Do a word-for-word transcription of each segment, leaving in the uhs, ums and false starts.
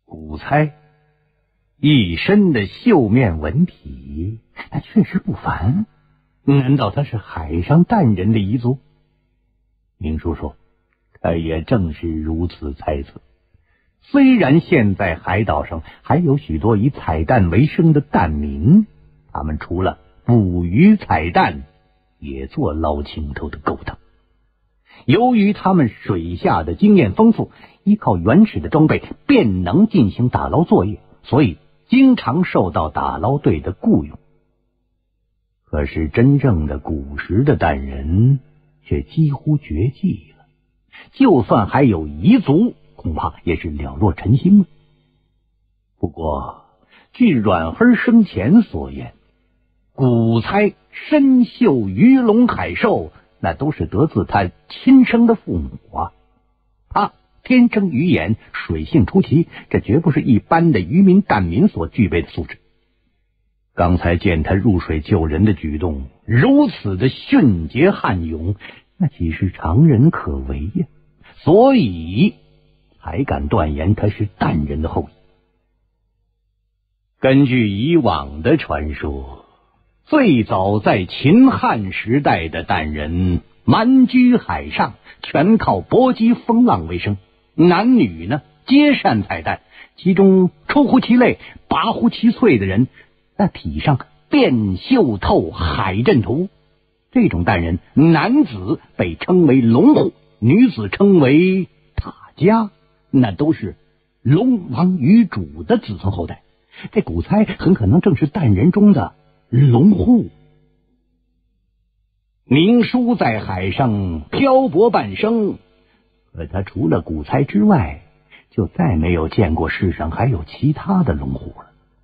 古猜一身的绣面纹体，那确实不凡。难道他是海上蛋人的遗族？明叔说，他也正是如此猜测。虽然现在海岛上还有许多以采蛋为生的蛋民，他们除了捕鱼采蛋，也做捞青头的勾当。由于他们水下的经验丰富，依靠原始的装备便能进行打捞作业，所以经常受到打捞队的雇佣。可是真正的古时的蛋人却几乎绝迹了，就算还有遗族，恐怕也是了若尘心了。不过据阮芬生前所言，古猜身绣鱼龙海兽，那都是得自他亲生的父母啊。他天生鱼眼，水性出奇，这绝不是一般的渔民蛋民所具备的素质。刚才见他入水救人的举动如此的迅捷悍勇，那岂是常人可为呀？所以才敢断言他是蛋人的后裔。根据以往的传说，最早在秦汉时代的蛋人蛮居海上，全靠搏击风浪为生，男女呢皆善采蛋，其中出乎其类拔乎其萃的人，那体上便绣透海阵图。这种蛋人，男子被称为龙户，女子称为塔家，那都是龙王鱼主的子孙后代。这古猜很可能正是蛋人中的龙户。明叔在海上漂泊半生，可他除了古猜之外，就再没有见过世上还有其他的龙户了。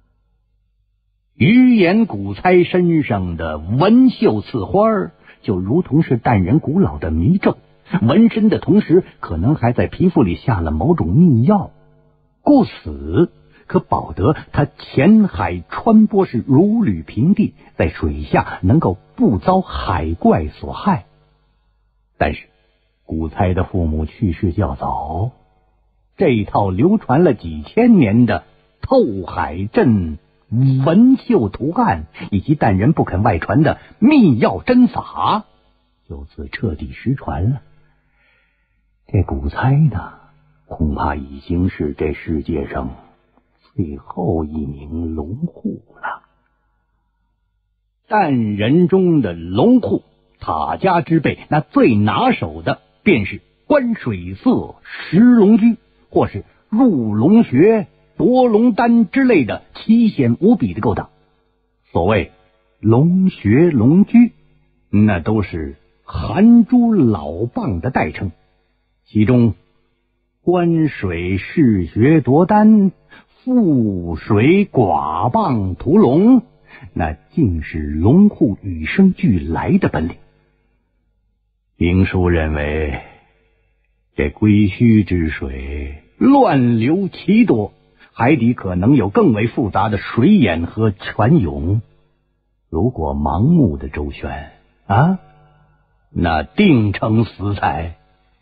鱼眼古猜身上的纹绣刺花，就如同是蛋人古老的迷咒，纹身的同时可能还在皮肤里下了某种秘药，故此可保得他潜海穿波是如履平地，在水下能够不遭海怪所害。但是古猜的父母去世较早，这一套流传了几千年的透海阵纹绣图案以及蛋人不肯外传的秘药针法，就此彻底失传了。这古猜呢，恐怕已经是这世界上最后一名龙户了。蛋人中的龙户，塔家之辈，那最拿手的便是观水色识龙驹，或是入龙穴夺龙丹之类的奇险无比的勾当。所谓龙穴龙驹，那都是韩珠老蚌的代称，其中观水试穴夺丹，覆水寡蚌屠龙，那竟是龙户与生俱来的本领。明叔认为，这归墟之水乱流奇多，海底可能有更为复杂的水眼和泉涌。如果盲目的周旋啊，那定成死材。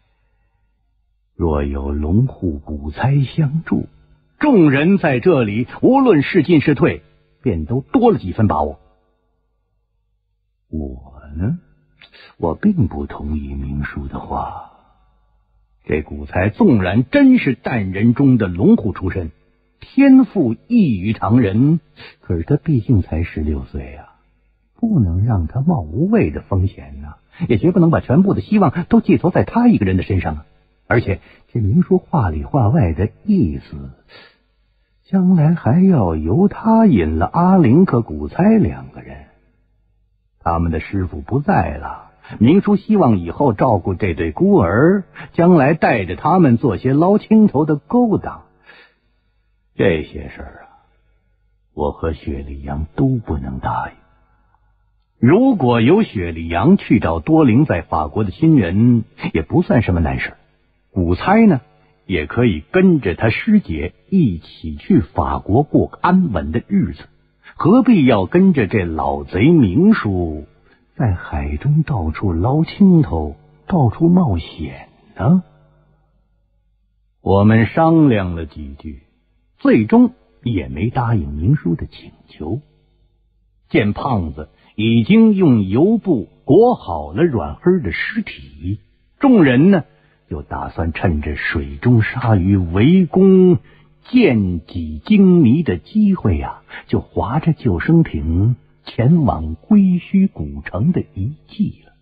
若有龙户古猜相助，众人在这里无论是进是退，便都多了几分把握。我呢，我并不同意明叔的话。这古猜纵然真是蛋人中的龙户出身，天赋异于常人，可是他毕竟才十六岁啊，不能让他冒无谓的风险啊，也绝不能把全部的希望都寄托在他一个人的身上啊。而且这明叔话里话外的意思，将来还要由他引了阿玲和古猜两个人。他们的师傅不在了，明叔希望以后照顾这对孤儿，将来带着他们做些捞青头的勾当。这些事儿啊，我和雪里阳都不能答应。如果由雪里阳去找多灵在法国的亲人，也不算什么难事。古猜呢，也可以跟着他师姐一起去法国过安稳的日子，何必要跟着这老贼明叔在海中到处捞青头，到处冒险呢？我们商量了几句， 最终也没答应明叔的请求。见胖子已经用油布裹好了阮黑的尸体，众人呢就打算趁着水中鲨鱼围攻见己惊迷的机会呀、啊，就划着救生艇前往龟墟古城的遗迹了。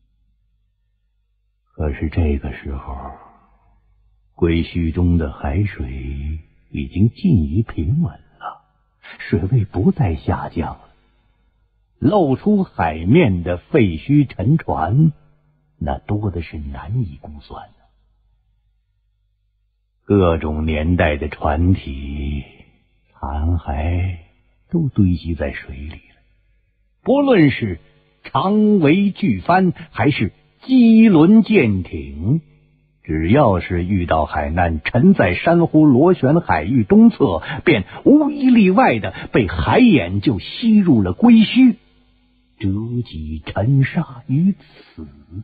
可是这个时候，龟墟中的海水已经近于平稳了，水位不再下降了。露出海面的废墟沉船，那多的是难以估算的。各种年代的船体残骸都堆积在水里了，不论是长桅巨帆还是机轮舰艇，只要是遇到海难，沉在珊瑚螺旋海域东侧，便无一例外的被海眼就吸入了龟墟，折戟沉沙于此。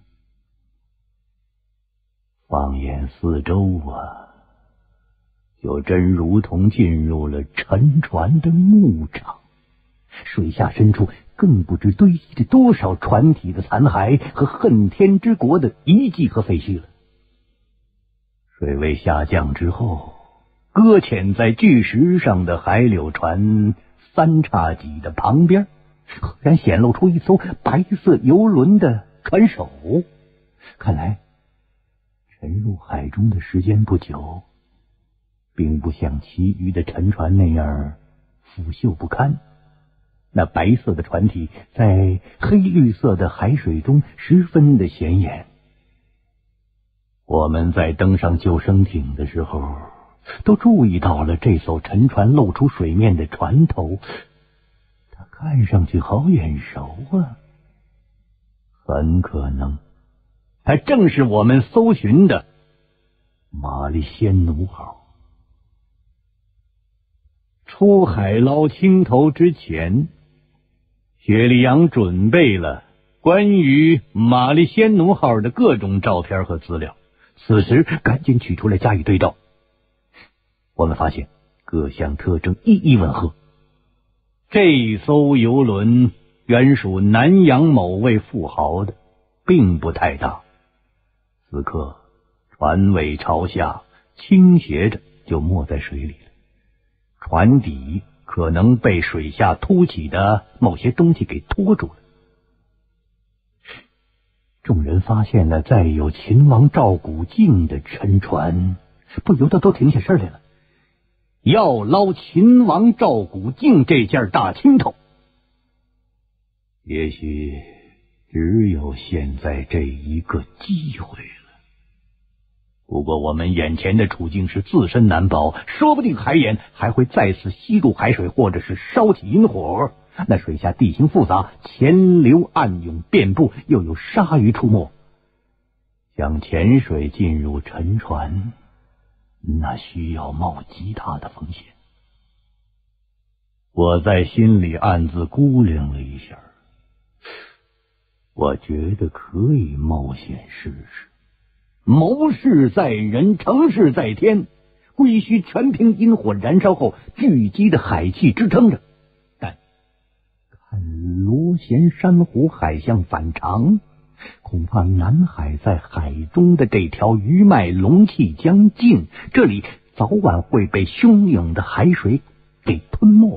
放眼四周啊，就真如同进入了沉船的牧场，水下深处更不知堆积着多少船体的残骸和恨天之国的遗迹和废墟了。水位下降之后，搁浅在巨石上的海柳船三叉戟的旁边，赫然显露出一艘白色游轮的船首。看来沉入海中的时间不久，并不像其余的沉船那样腐朽不堪。那白色的船体在黑绿色的海水中十分的显眼。我们在登上救生艇的时候，都注意到了这艘沉船露出水面的船头，它看上去好眼熟啊！很可能它正是我们搜寻的玛丽仙奴号。出海捞青头之前，雪莉杨准备了关于玛丽仙奴号的各种照片和资料，此时赶紧取出来加以对照。我们发现各项特征一一吻合。这艘游轮原属南洋某位富豪的，并不太大。此刻船尾朝下倾斜着就没在水里了，船底可能被水下凸起的某些东西给托住了。众人发现了载有秦王赵古镜的沉船，不由得都停下身来了，要捞秦王赵古镜这件大青头。也许只有现在这一个机会了。不过我们眼前的处境是自身难保，说不定海眼还会再次吸入海水，或者是烧起引火。那水下地形复杂，潜流暗涌遍布，又有鲨鱼出没，想潜水进入沉船，那需要冒极大的风险。我在心里暗自估量了一下，我觉得可以冒险试试。谋事在人，成事在天。龟墟全凭阴火燃烧后聚集的海气支撑着，但看螺旋珊瑚海象反常，恐怕南海在海中的这条鱼脉龙气将尽，这里早晚会被汹涌的海水给吞没。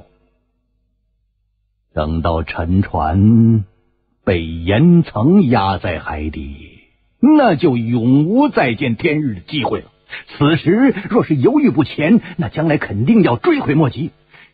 等到沉船被岩层压在海底，那就永无再见天日的机会了。此时若是犹豫不前，那将来肯定要追悔莫及。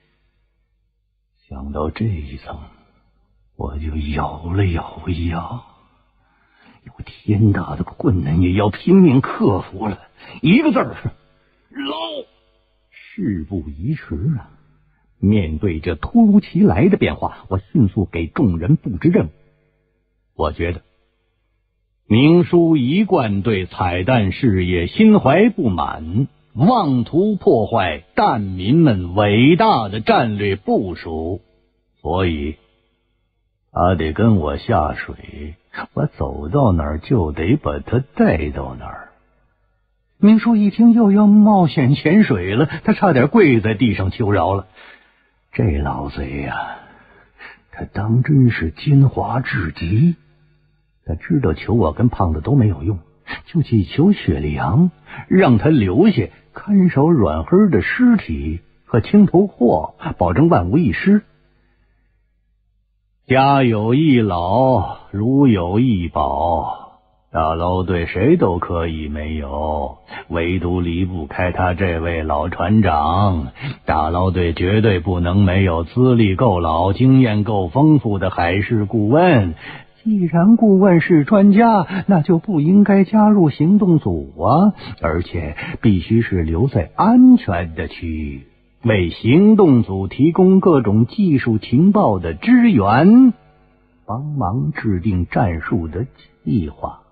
想到这一层，我就咬了咬牙，有天大的困难也要拼命克服了。一个字儿，捞！事不宜迟啊！面对这突如其来的变化，我迅速给众人布置任务。我觉得明叔一贯对彩蛋事业心怀不满，妄图破坏蛋民们伟大的战略部署，所以他得跟我下水，我走到哪儿就得把他带到哪儿。 明叔一听又要冒险潜水了，他差点跪在地上求饶了。这老贼呀、啊，他当真是奸猾至极。他知道求我跟胖子都没有用，就去求雪莉杨，让他留下看守阮黑的尸体和青头货，保证万无一失。家有一老，如有一宝，大捞队谁都可以没有，唯独离不开他这位老船长。大捞队绝对不能没有资历够老、经验够丰富的海事顾问。既然顾问是专家，那就不应该加入行动组啊，而且必须是留在安全的区域，为行动组提供各种技术情报的支援，帮忙制定战术的计划。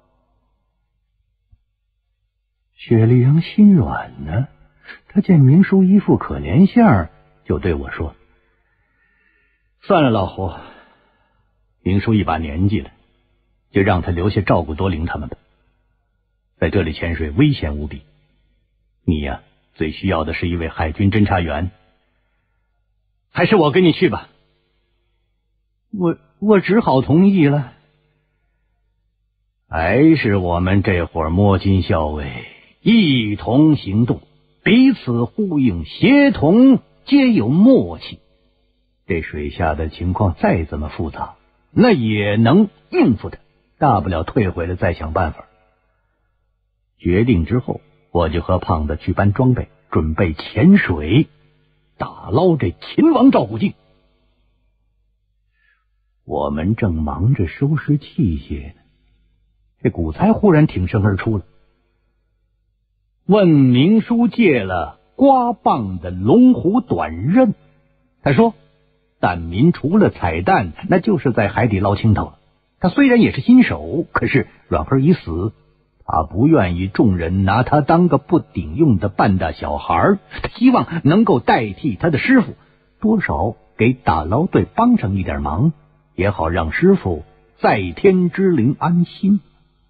雪莉杨心软呢，他见明叔一副可怜相，就对我说：算了，老胡，明叔一把年纪了，就让他留下照顾多灵他们吧。在这里潜水危险无比，你呀、啊，最需要的是一位海军侦察员，还是我跟你去吧。我我只好同意了。还是我们这伙摸金校尉一同行动，彼此呼应，协同，皆有默契。这水下的情况再怎么复杂，那也能应付它，大不了退回来再想办法。决定之后，我就和胖子去搬装备，准备潜水打捞这秦王赵古镜。我们正忙着收拾器械呢，这古才忽然挺身而出了，问明叔借了刮棒的龙虎短刃。他说蛋民除了彩蛋，那就是在海底捞青头了。他虽然也是新手，可是阮黑已死，他不愿意众人拿他当个不顶用的半大小孩，他希望能够代替他的师傅，多少给打捞队帮上一点忙，也好让师傅在天之灵安心。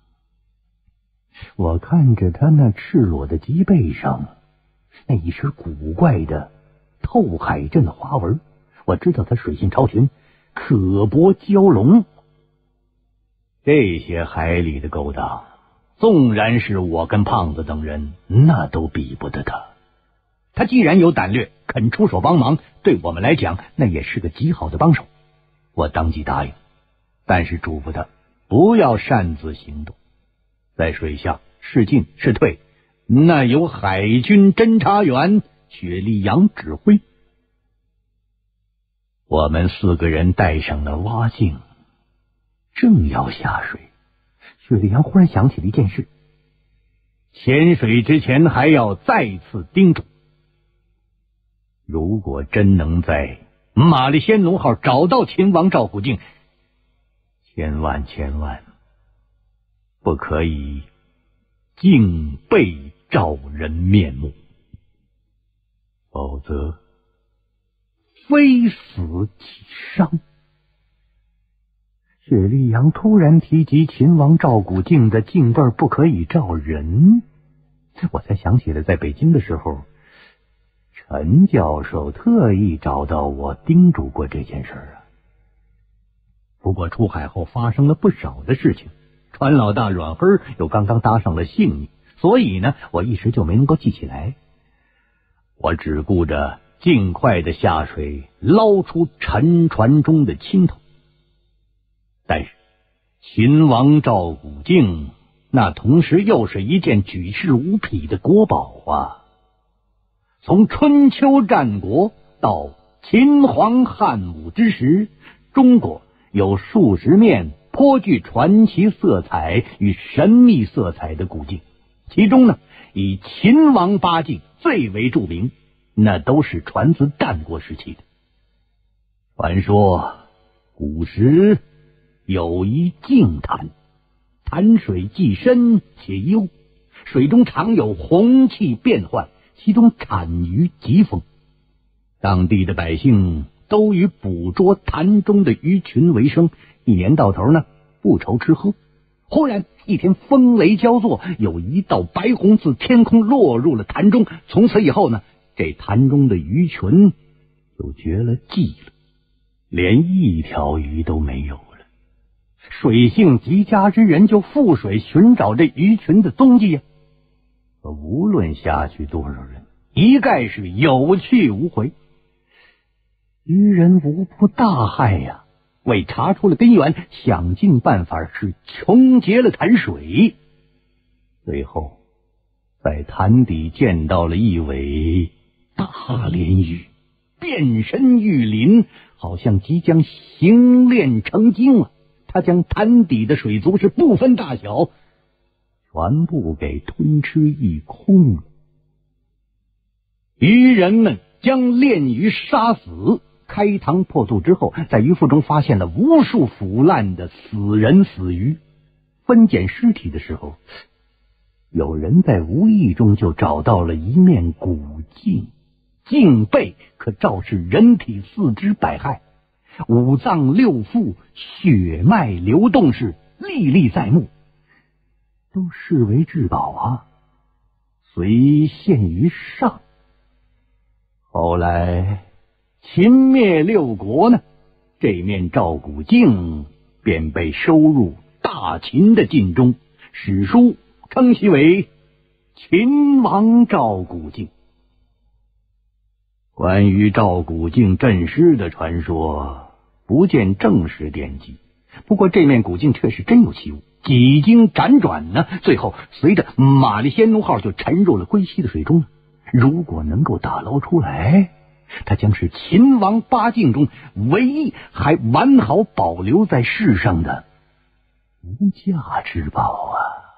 我看着他那赤裸的脊背上那一身古怪的透海阵花纹，我知道他水性超群，可搏蛟龙。这些海里的勾当，纵然是我跟胖子等人，那都比不得他。他既然有胆略，肯出手帮忙，对我们来讲，那也是个极好的帮手。我当即答应，但是嘱咐他不要擅自行动，在水下是进是退，那由海军侦察员雪莉杨指挥。我们四个人带上了蛙镜，正要下水，雪莉杨忽然想起了一件事，潜水之前还要再次叮嘱，如果真能在玛丽仙奴号找到秦王赵古镜，千万千万不可以敬背照人面目，否则非死即伤。雪莉杨突然提及秦王赵古镜的镜背不可以照人，我才想起了在北京的时候，陈教授特意找到我叮嘱过这件事啊。不过出海后发生了不少的事情，船老大阮黑又刚刚搭上了性命，所以呢，我一时就没能够记起来。我只顾着尽快的下水捞出沉船中的青头。但是秦王赵古镜那同时又是一件举世无匹的国宝啊！从春秋战国到秦皇汉武之时，中国有数十面颇具传奇色彩与神秘色彩的古镜，其中呢，以秦王八镜最为著名，那都是传自战国时期的。传说古时有一镜潭，潭水既深且幽，水中常有洪气变幻，其中产鱼极丰。当地的百姓都以捕捉潭中的鱼群为生，一年到头呢不愁吃喝。 忽然一天风雷交作，有一道白虹自天空落入了潭中。从此以后呢，这潭中的鱼群就绝了迹了，连一条鱼都没有了。水性极佳之人就赴水寻找这鱼群的踪迹呀、啊，可无论下去多少人，一概是有去无回。渔人无不大骇呀、啊，为查出了根源，想尽办法是穷竭了潭水。最后在潭底见到了一尾大鲢鱼，遍身玉鳞，好像即将形炼成精了。他将潭底的水族是不分大小，全部给吞吃一空了。渔人们将鲢鱼杀死，开膛破肚之后，在鱼腹中发现了无数腐烂的死人死鱼。分拣尸体的时候，有人在无意中就找到了一面古镜，镜背可照视人体四肢百骸，五脏六腑血脉流动是历历在目，都视为至宝啊，虽献于上。后来秦灭六国呢，这面照古镜便被收入大秦的禁中，史书称其为秦王照古镜。关于照古镜镇尸的传说不见正史典籍，不过这面古镜确实真有其物，几经辗转呢，最后随着玛丽仙奴号就沉入了归西的水中。如果能够打捞出来，它将是秦王八镜中唯一还完好保留在世上的无价之宝啊！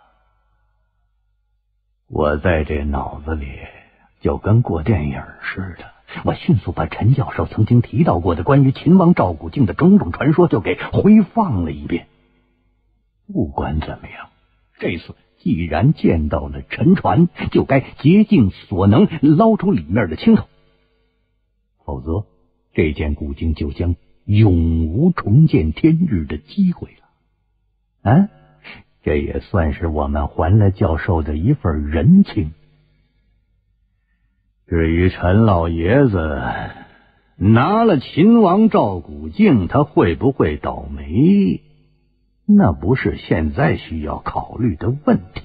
我在这脑子里就跟过电影似的，我迅速把陈教授曾经提到过的关于秦王照古镜的种种传说就给回放了一遍。不管怎么样，这次既然见到了沉船，就该竭尽所能捞出里面的清头，否则这件古镜就将永无重见天日的机会了。啊，这也算是我们还了教授的一份人情。至于陈老爷子拿了秦王照古镜，他会不会倒霉，那不是现在需要考虑的问题。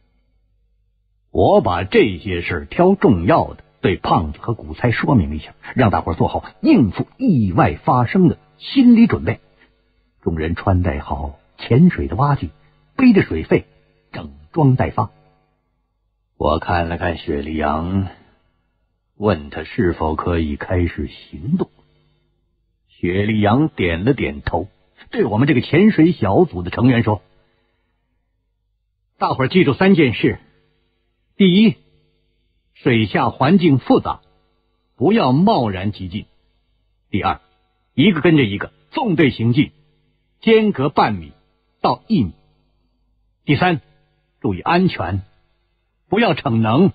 我把这些事挑重要的对胖子和古猜说明一下，让大伙做好应付意外发生的心理准备。众人穿戴好潜水的蛙具，背着水费，整装待发。我看了看雪莉杨，问他是否可以开始行动。雪莉杨点了点头，对我们这个潜水小组的成员说：大伙儿记住三件事。第一，水下环境复杂，不要贸然急进。第二，一个跟着一个，纵队行进，间隔半米到一米。第三，注意安全，不要逞能。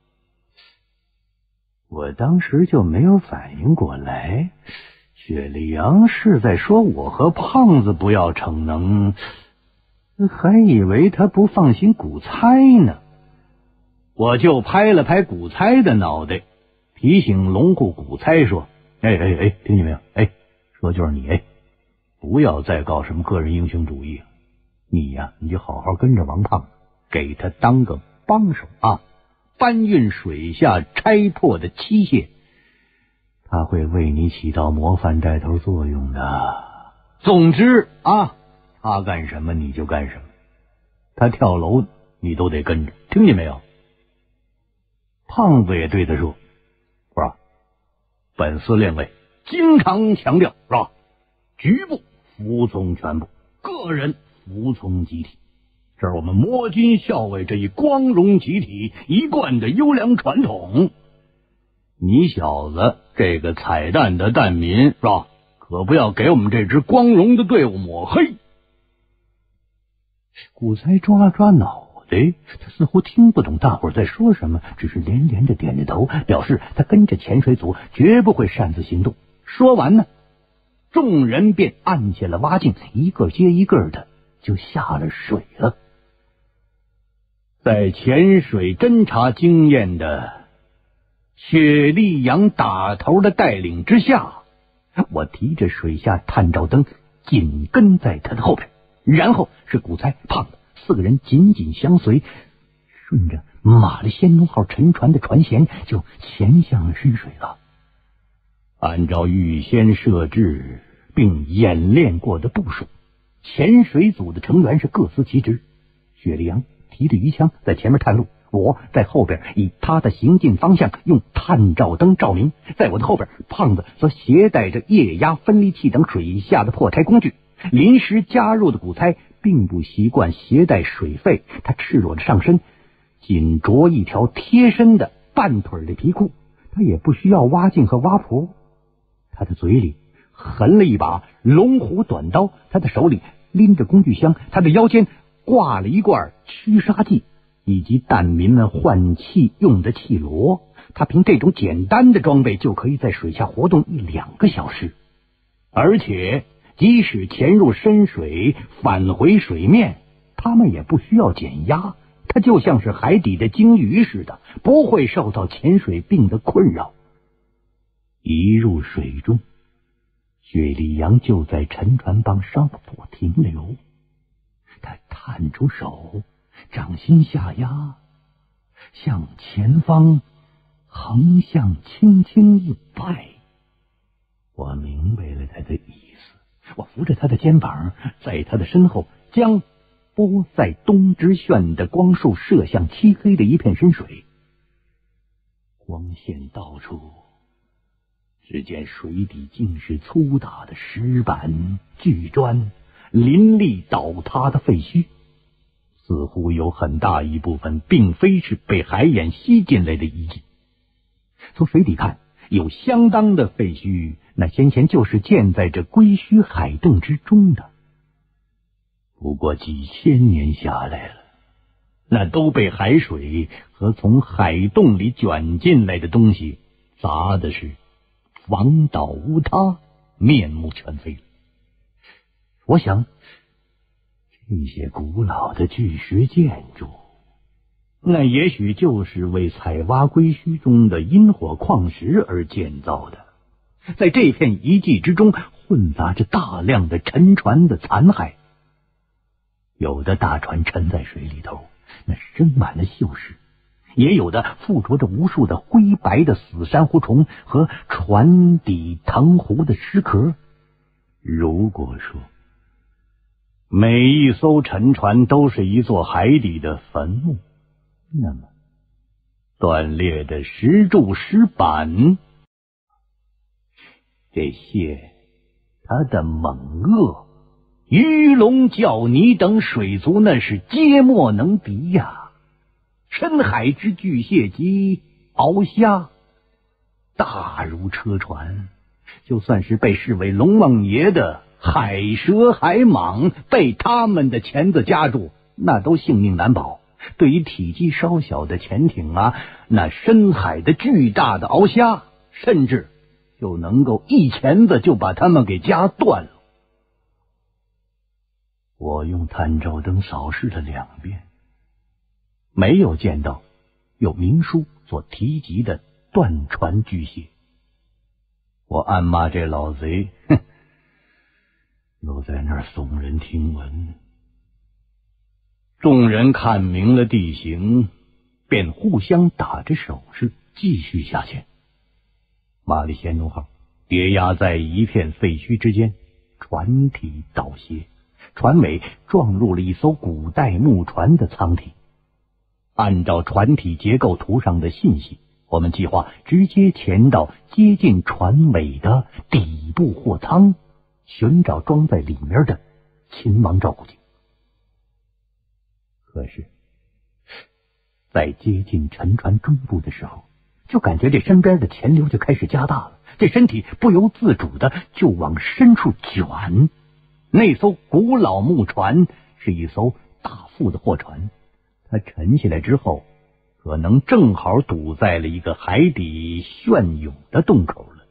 我当时就没有反应过来，雪莉杨是在说我和胖子不要逞能，还以为他不放心古猜呢。我就拍了拍古猜的脑袋，提醒龙户古猜说：哎哎哎，听见没有？哎，说就是你，哎，不要再搞什么个人英雄主义了。你呀，你就好好跟着王胖子，给他当个帮手啊，搬运水下拆破的器械，他会为你起到模范带头作用的。总之啊，他干什么你就干什么，他跳楼你都得跟着，听见没有？胖子也对他说：是吧？本司令委经常强调，是吧？局部服从全部，个人服从集体，这是我们魔军校尉这一光荣集体一贯的优良传统。你小子这个彩蛋的蛋民，是吧？可不要给我们这支光荣的队伍抹黑。古才抓了抓脑袋，他似乎听不懂大伙在说什么，只是连连着点着头，表示他跟着潜水组绝不会擅自行动。说完呢，众人便按下了蛙镜，一个接一个的就下了水了。在潜水侦察经验的雪莉杨打头的带领之下，我提着水下探照灯紧跟在他的后边，然后是古猜、胖子四个人紧紧相随，顺着玛丽仙奴号沉船的船舷就潜向了深水了。按照预先设置并演练过的部署，潜水组的成员是各司其职。雪莉杨提着鱼枪在前面探路，我在后边以他的行进方向用探照灯照明。在我的后边，胖子则携带着液压分离器等水下的破拆工具。临时加入的古猜并不习惯携带水肺，他赤裸着上身，仅着一条贴身的半腿的皮裤，他也不需要蛙镜和蛙蹼。他的嘴里横了一把龙虎短刀，他的手里拎着工具箱，他的腰间挂了一罐驱杀剂以及弹民们换气用的气螺。他凭这种简单的装备就可以在水下活动一两个小时，而且即使潜入深水返回水面，他们也不需要减压，他就像是海底的鲸鱼似的，不会受到潜水病的困扰。一入水中，雪莉杨就在沉船旁稍作停留，他探出手，掌心下压，向前方横向轻轻一摆。我明白了他的意思，我扶着他的肩膀，在他的身后将波塞冬之炫的光束射向漆黑的一片深水。光线到处，只见水底尽是粗大的石板、巨砖、林立倒塌的废墟，似乎有很大一部分并非是被海眼吸进来的遗迹。从水底看，有相当的废墟，那先前就是建在这龟墟海洞之中的。不过几千年下来了，那都被海水和从海洞里卷进来的东西砸的是房倒屋塌，面目全非了。我想，这些古老的巨石建筑，那也许就是为采挖龟墟中的阴火矿石而建造的。在这片遗迹之中混杂着大量的沉船的残骸，有的大船沉在水里头，那生满了锈蚀，也有的附着着无数的灰白的死珊瑚虫和船底藤壶的尸壳。如果说每一艘沉船都是一座海底的坟墓，那么断裂的石柱石板，这些它的猛鳄、鱼龙较泥等水族那是皆莫能敌呀。深海之巨蟹及鳌虾大如车船，就算是被视为龙王爷的海蛇海蟒，被他们的钳子夹住，那都性命难保。对于体积稍小的潜艇啊，那深海的巨大的鳌虾，甚至就能够一钳子就把它们给夹断了。我用探照灯扫视了两遍，没有见到有明书所提及的断船巨蟹。我暗骂这老贼，哼，又在那儿耸人听闻。众人看明了地形，便互相打着手势，继续下潜。玛丽仙奴号跌压在一片废墟之间，船体倒斜，船尾撞入了一艘古代木船的舱体。按照船体结构图上的信息，我们计划直接潜到接近船尾的底部货舱，寻找装在里面的秦王照顾镜。可是在接近沉船中部的时候，就感觉这身边的潜流就开始加大了，这身体不由自主的就往深处卷。那艘古老木船是一艘大副的货船，它沉下来之后，可能正好堵在了一个海底旋涌的洞口了。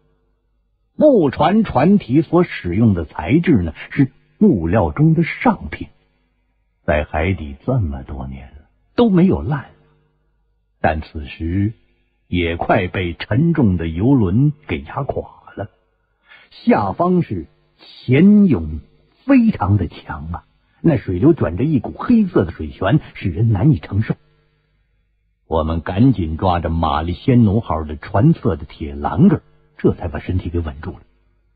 木船船体所使用的材质呢，是木料中的上品， 在海底这么多年了，都没有烂，但此时也快被沉重的游轮给压垮了。下方是潜涌非常的强啊，那水流转着一股黑色的水旋，使人难以承受。我们赶紧抓着玛丽仙奴号的船侧的铁栏杆，这才把身体给稳住了。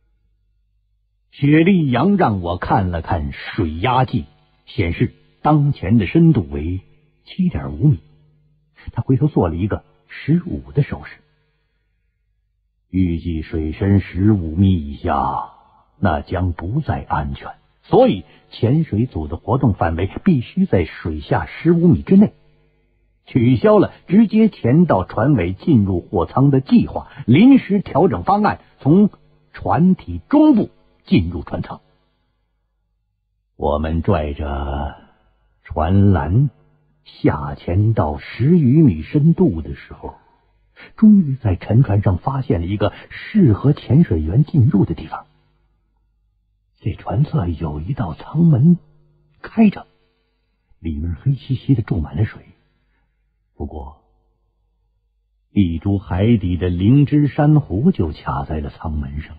雪莉杨让我看了看水压计，显示当前的深度为 七点五 米。他回头做了一个十五的手势。预计水深十五米以下，那将不再安全，所以潜水组的活动范围必须在水下十五米之内。取消了直接潜到船尾进入货舱的计划，临时调整方案，从船体中部进入船舱。我们拽着船栏下潜到十余米深度的时候，终于在沉船上发现了一个适合潜水员进入的地方。这船侧有一道舱门开着，里面黑漆漆的注满了水，不过一株海底的灵芝珊瑚就卡在了舱门上。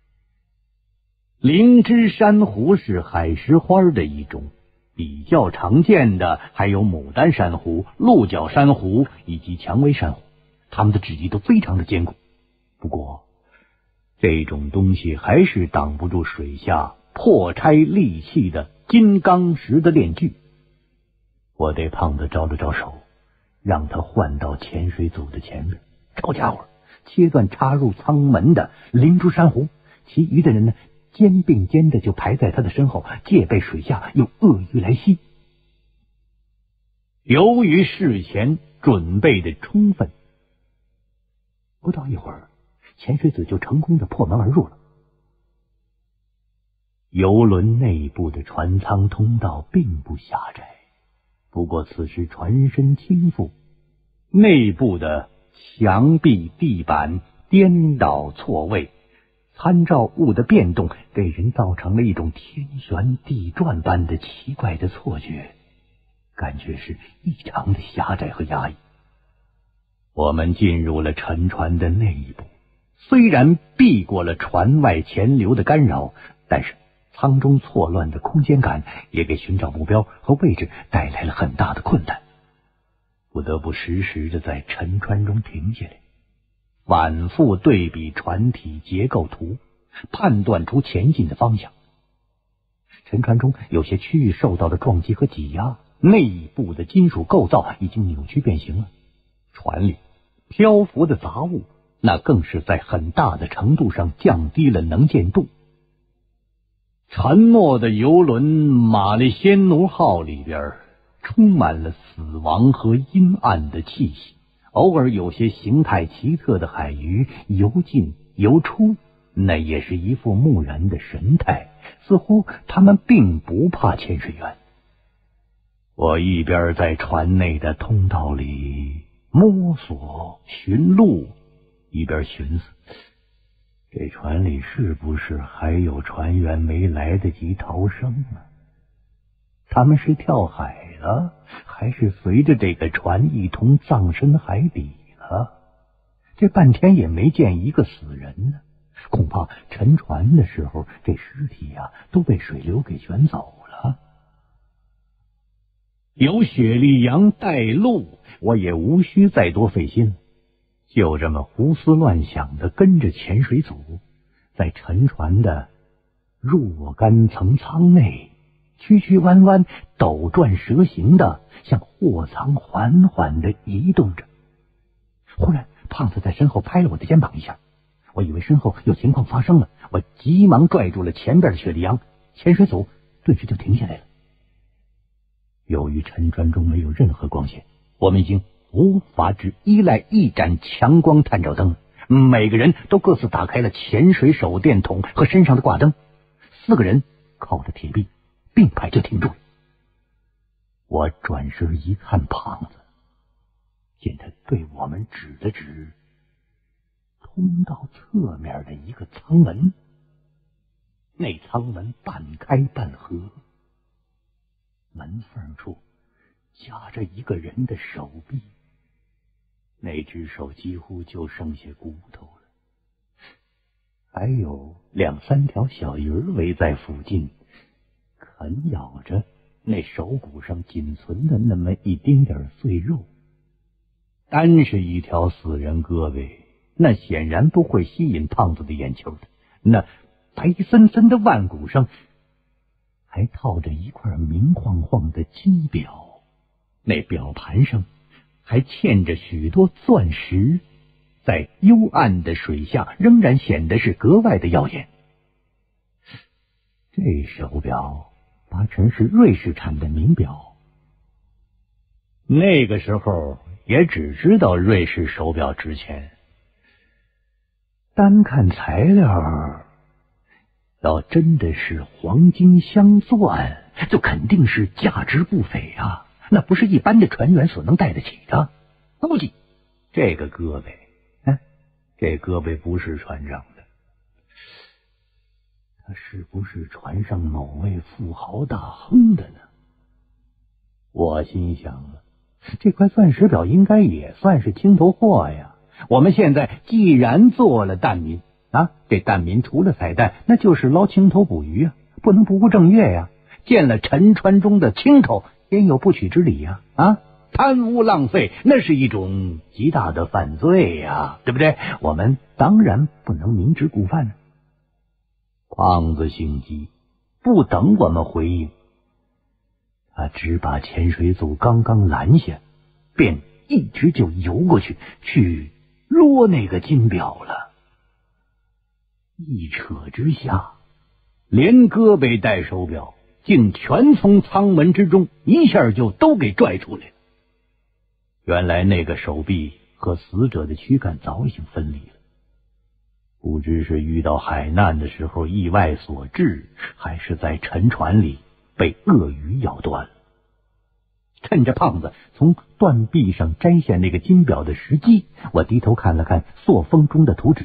灵芝珊瑚是海石花的一种，比较常见的还有牡丹珊瑚、鹿角珊瑚以及蔷薇珊瑚，它们的质地都非常的坚固。不过这种东西还是挡不住水下破拆利器的金刚石的链锯。我对胖子招了招手，让他换到潜水组的前面。好家伙，切断插入舱门的灵珠珊瑚，其余的人呢，肩并肩的就排在他的身后，戒备水下有鳄鱼来袭。由于事前准备的充分，不到一会儿，潜水组就成功的破门而入了。游轮内部的船舱通道并不狭窄，不过此时船身倾覆，内部的墙壁、地板颠倒错位，参照物的变动给人造成了一种天旋地转般的奇怪的错觉，感觉是异常的狭窄和压抑。我们进入了沉船的内部，虽然避过了船外潜流的干扰，但是舱中错乱的空间感也给寻找目标和位置带来了很大的困难，不得不时时的在沉船中停下来，反复对比船体结构图，判断出前进的方向。沉船中有些区域受到了撞击和挤压，内部的金属构造已经扭曲变形了。船里漂浮的杂物，那更是在很大的程度上降低了能见度。沉没的游轮玛丽仙奴号里边充满了死亡和阴暗的气息，偶尔有些形态奇特的海鱼游进游出，那也是一副木然的神态，似乎他们并不怕潜水员。我一边在船内的通道里摸索寻路，一边寻思，这船里是不是还有船员没来得及逃生啊？他们是跳海了，还是随着这个船一同葬身海底了？这半天也没见一个死人呢，恐怕沉船的时候这尸体啊都被水流给卷走了。有雪莉杨带路，我也无需再多费心了，就这么胡思乱想的跟着潜水组，在沉船的若干层舱内曲曲弯弯、陡转蛇形的向货舱缓缓的移动着。忽然胖子在身后拍了我的肩膀一下，我以为身后有情况发生了，我急忙拽住了前边的雪莉杨，潜水组顿时就停下来了。由于沉船中没有任何光线，我们已经无法只依赖一盏强光探照灯，每个人都各自打开了潜水手电筒和身上的挂灯，四个人靠着铁壁并排就停住了。我转身一看胖子，见他对我们指了指通道侧面的一个舱门，那舱门半开半合， 门缝处夹着一个人的手臂，那只手几乎就剩下骨头了，还有两三条小鱼儿围在附近，啃咬着那手骨上仅存的那么一丁点碎肉。单是一条死人胳膊，那显然不会吸引胖子的眼球的。那白森森的腕骨上还套着一块明晃晃的金表，那表盘上还嵌着许多钻石，在幽暗的水下仍然显得是格外的耀眼。这手表八成是瑞士产的名表，那个时候也只知道瑞士手表值钱，单看材料，要真的是黄金镶钻，就肯定是价值不菲啊，那不是一般的船员所能带得起的。估计这个胳膊，哎，这胳膊不是船长的，他是不是船上某位富豪大亨的呢？我心想了，这块钻石表应该也算是清头货呀。我们现在既然做了蛋民啊，这蛋民除了彩蛋，那就是捞青头捕鱼啊，不能不务正业呀。见了沉船中的青头，也有不取之理呀！啊，贪污浪费，那是一种极大的犯罪呀，对不对？我们当然不能明知故犯呢。胖子性急，不等我们回应，他只把潜水组刚刚拦下，便一直就游过去，去捉那个金表了。一扯之下，连胳膊带手表竟全从舱门之中一下就都给拽出来了。原来那个手臂和死者的躯干早已经分离了，不知是遇到海难的时候意外所致，还是在沉船里被鳄鱼咬断了。趁着胖子从断臂上摘下那个金表的时机，我低头看了看塑封中的图纸。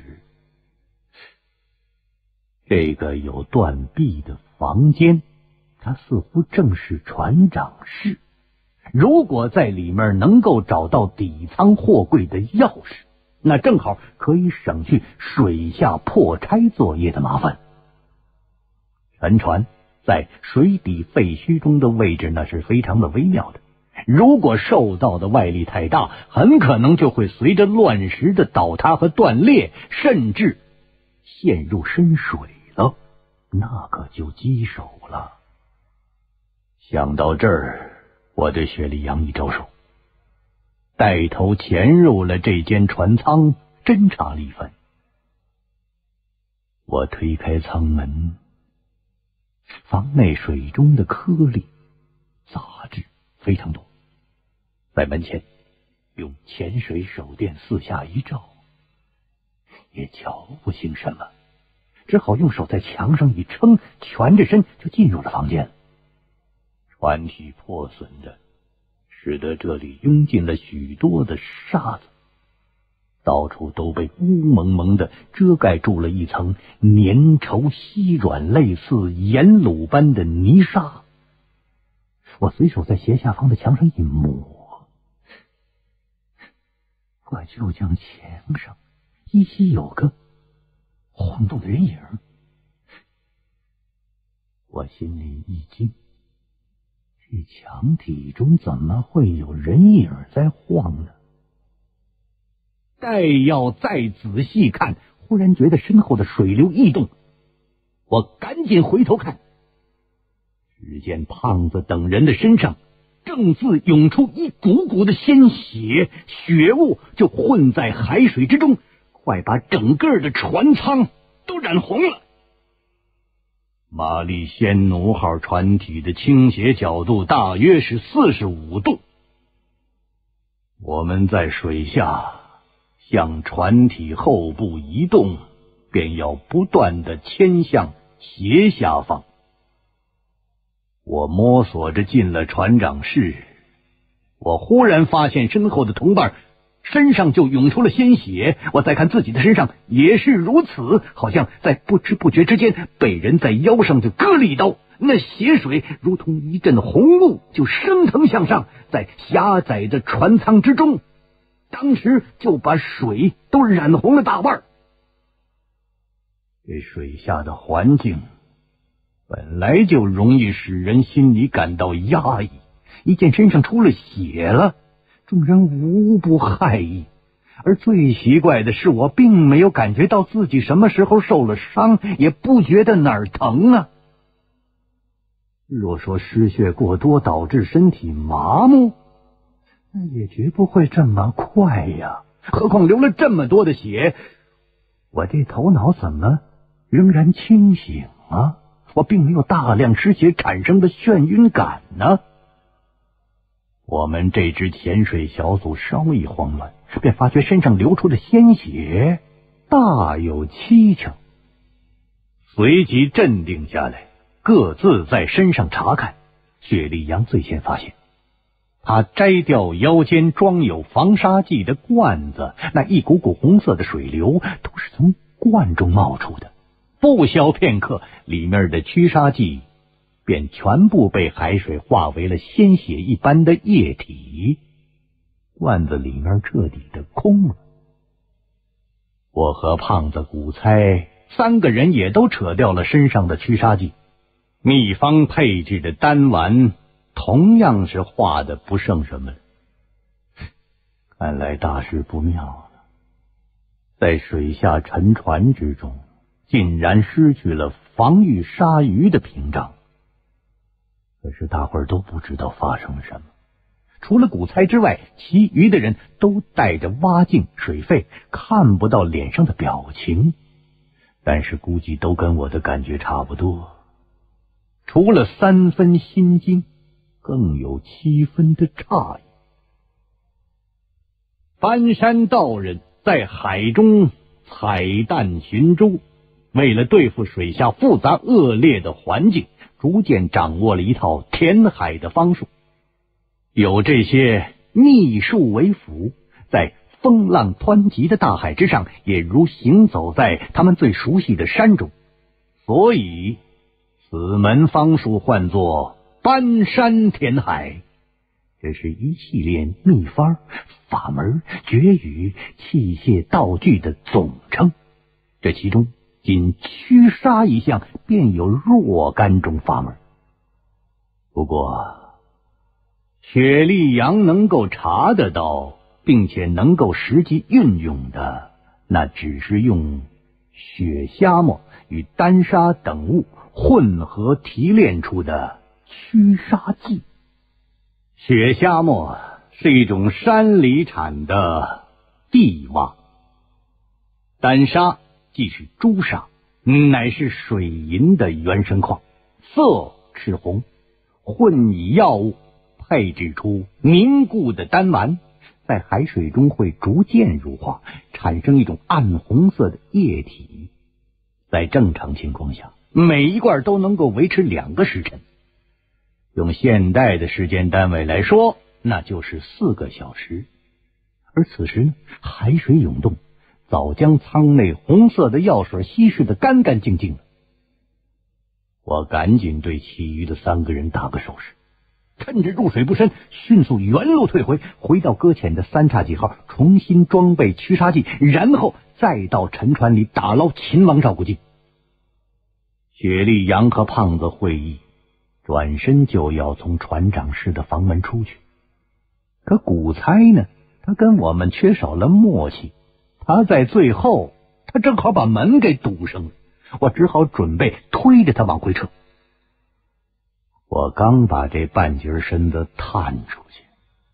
这个有断臂的房间，它似乎正是船长室。如果在里面能够找到底舱货柜的钥匙，那正好可以省去水下破拆作业的麻烦。沉船在水底废墟中的位置那是非常的微妙的，如果受到的外力太大，很可能就会随着乱石的倒塌和断裂，甚至陷入深水了，那可就棘手了。想到这儿，我对雪莉杨一招手，带头潜入了这间船舱，侦查了一番。我推开舱门，房内水中的颗粒杂质非常多，在门前用潜水手电四下一照，也瞧不清什么，只好用手在墙上一撑，蜷着身就进入了房间了。船体破损的使得这里拥进了许多的沙子，到处都被乌蒙蒙的遮盖住了一层粘稠稀软类似盐卤般的泥沙。我随手在斜下方的墙上一抹，我就将墙上依稀有个晃动的人影。我心里一惊，这墙体中怎么会有人影在晃呢？待要再仔细看，忽然觉得身后的水流异动，我赶紧回头看，只见胖子等人的身上正自涌出一股股的鲜血，血雾就混在海水之中，快把整个的船舱都染红了。玛丽仙奴号船体的倾斜角度大约是四十五度，我们在水下向船体后部移动，便要不断地牵向斜下方。我摸索着进了船长室，我忽然发现身后的同伴身上就涌出了鲜血，我再看自己的身上也是如此，好像在不知不觉之间被人在腰上就割了一刀。 那血水如同一阵红雾，就升腾向上，在狭窄的船舱之中，当时就把水都染红了大半。这水下的环境本来就容易使人心里感到压抑，一见身上出了血了，众人无不骇异。而最奇怪的是，我并没有感觉到自己什么时候受了伤，也不觉得哪儿疼啊。若说失血过多导致身体麻木，那也绝不会这么快呀。何况流了这么多的血，我这头脑怎么仍然清醒啊？我并没有大量失血产生的眩晕感呢。我们这支潜水小组稍一慌乱，便发觉身上流出的鲜血大有蹊跷，随即镇定下来，各自在身上查看。雪莉杨最先发现，他摘掉腰间装有防沙剂的罐子，那一股股红色的水流都是从罐中冒出的，不消片刻，里面的驱沙剂便全部被海水化为了鲜血一般的液体，罐子里面彻底的空了。我和胖子、古猜三个人也都扯掉了身上的驱沙剂，秘方配制的丹丸同样是化的不剩什么了。看来大事不妙了，在水下沉船之中竟然失去了防御鲨鱼的屏障。可是大伙儿都不知道发生了什么，除了古猜之外，其余的人都戴着蛙镜水肺，看不到脸上的表情，但是估计都跟我的感觉差不多，除了三分心惊，更有七分的诧异。翻山道人在海中采弹寻珠，为了对付水下复杂恶劣的环境，逐渐掌握了一套填海的方术。有这些秘术为辅，在风浪湍急的大海之上，也如行走在他们最熟悉的山中，所以此门方术唤作搬山填海。这是一系列秘方、法门、绝语、器械、道具的总称，这其中仅驱沙一项便有若干种法门。不过雪莉杨能够查得到并且能够实际运用的，那只是用雪虾末与丹砂等物混合提炼出的驱沙剂。雪虾末是一种山里产的地蛙，丹砂即是朱砂，乃是水银的原生矿，色赤红，混以药物配制出凝固的丹丸，在海水中会逐渐乳化，产生一种暗红色的液体。在正常情况下，每一罐都能够维持两个时辰，用现代的时间单位来说，那就是四个小时。而此时呢，海水涌动，早将舱内红色的药水稀释得干干净净了。我赶紧对其余的三个人打个手势，趁着入水不深，迅速原路退回，回到搁浅的三叉戟号，重新装备驱沙剂，然后再到沉船里打捞秦王照骨镜。雪莉杨和胖子会意，转身就要从船长室的房门出去。可古猜呢，他跟我们缺少了默契，他在最后，他正好把门给堵上了，我只好准备推着他往回撤。我刚把这半截身子探出去，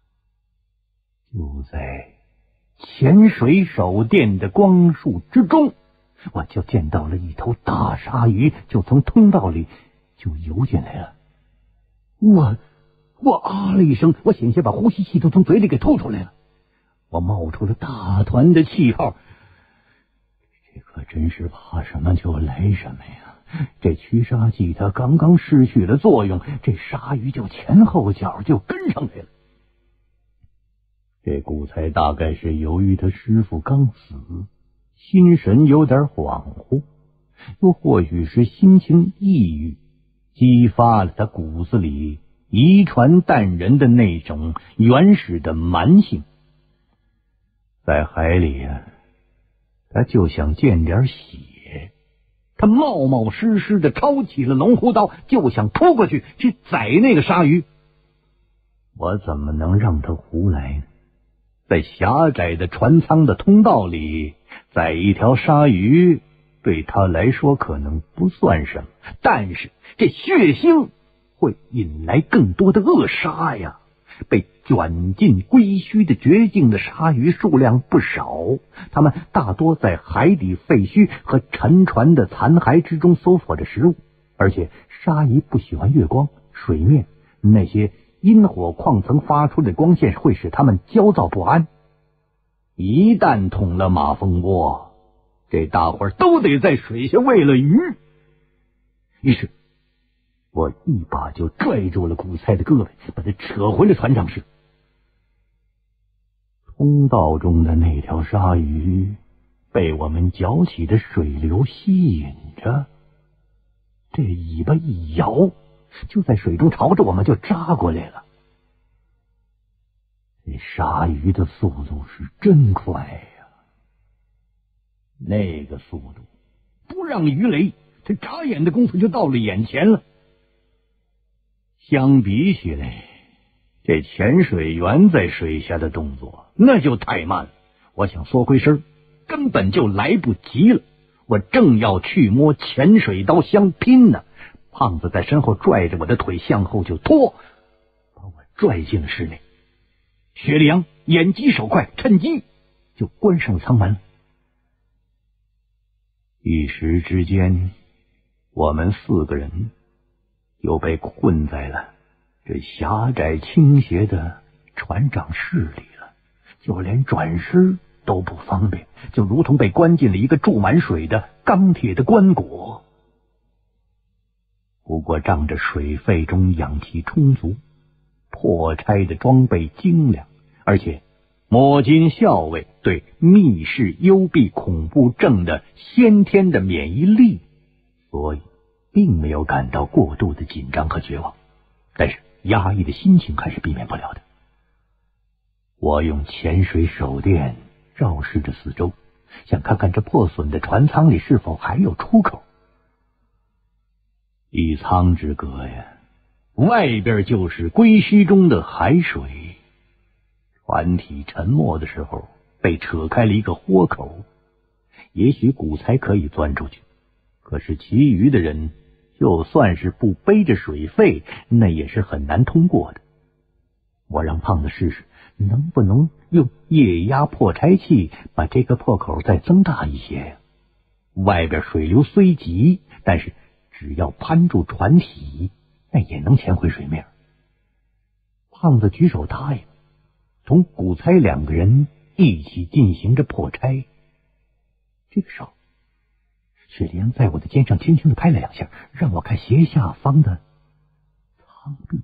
就在潜水手电的光束之中，我就见到了一头大鲨鱼，就从通道里就游进来了。我我啊了一声，我险些把呼吸器都从嘴里给吐出来了。我冒出了大团的气泡，这可真是怕什么就来什么呀！这驱沙剂它刚刚失去了作用，这鲨鱼就前后脚就跟上来了。这古才大概是由于他师傅刚死，心神有点恍惚，又或许是心情抑郁， 激发了他骨子里遗传淡人的那种原始的蛮性。在海里啊，他就想见点血，他冒冒失失的抄起了龙虎刀，就想扑过去去宰那个鲨鱼。我怎么能让他胡来呢？在狭窄的船舱的通道里，宰一条鲨鱼对他来说可能不算什么，但是这血腥会引来更多的扼杀呀。被卷进龟墟的绝境的鲨鱼数量不少，它们大多在海底废墟和沉船的残骸之中搜索着食物，而且鲨鱼不喜欢月光、水面，那些阴火矿层发出的光线会使它们焦躁不安。一旦捅了马蜂窝，这大伙儿都得在水下喂了鱼。于是我一把就拽住了古菜的胳膊，把他扯回了船长室。通道中的那条鲨鱼被我们搅起的水流吸引着，这尾巴一摇，就在水中朝着我们就扎过来了。这鲨鱼的速度是真快呀！那个速度不让鱼雷，这眨眼的功夫就到了眼前了。相比起来，这潜水员在水下的动作那就太慢了，我想缩回身根本就来不及了。我正要去摸潜水刀相拼呢，胖子在身后拽着我的腿向后就拖，把我拽进了室内。雪里阳眼疾手快，趁机就关上舱门。一时之间，我们四个人又被困在了这狭窄倾斜的船长室里了，就连转身都不方便，就如同被关进了一个注满水的钢铁的棺椁。不过仗着水肺中氧气充足，破拆的装备精良，而且摸金校尉对密室幽闭恐怖症的先天的免疫力，所以并没有感到过度的紧张和绝望，但是压抑的心情还是避免不了的。我用潜水手电照视着四周，想看看这破损的船舱里是否还有出口。一舱之隔呀，外边就是龟墟中的海水。船体沉没的时候被扯开了一个豁口，也许古才可以钻出去，可是其余的人就算是不背着水肺，那也是很难通过的。我让胖子试试能不能用液压破拆器把这个破口再增大一些呀。外边水流虽急，但是只要攀住船体，那也能潜回水面。胖子举手答应，同古才两个人一起进行着破拆。这个时候，雪莲在我的肩上轻轻的拍了两下，让我看斜下方的舱壁。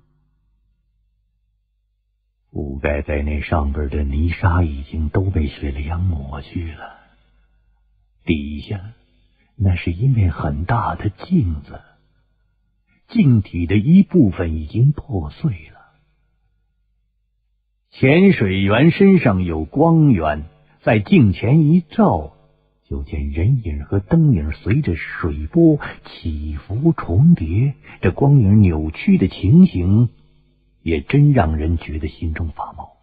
覆盖在那上边的泥沙已经都被雪莲阳抹去了，底下那是一面很大的镜子，镜体的一部分已经破碎了。潜水员身上有光源，在镜前一照，就见人影和灯影随着水波起伏重叠，这光影扭曲的情形也真让人觉得心中发毛。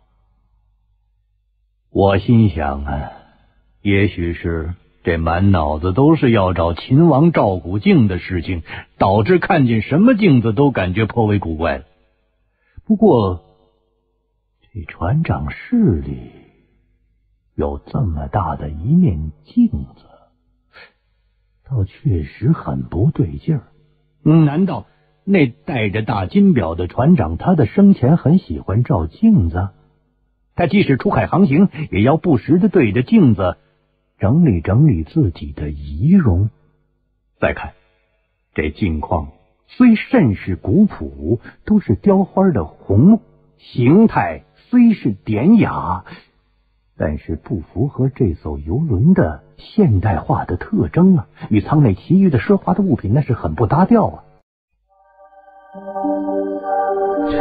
我心想啊，也许是这满脑子都是要找秦王赵古镜的事情，导致看见什么镜子都感觉颇为古怪了。不过这船长室里有这么大的一面镜子，倒确实很不对劲儿。嗯，难道那戴着大金表的船长他的生前很喜欢照镜子？他即使出海航行，也要不时的对着镜子整理整理自己的仪容。再看这镜框，虽甚是古朴，都是雕花的红木，形态虽是典雅，但是不符合这艘游轮的现代化的特征啊，与舱内其余的奢华的物品那是很不搭调啊。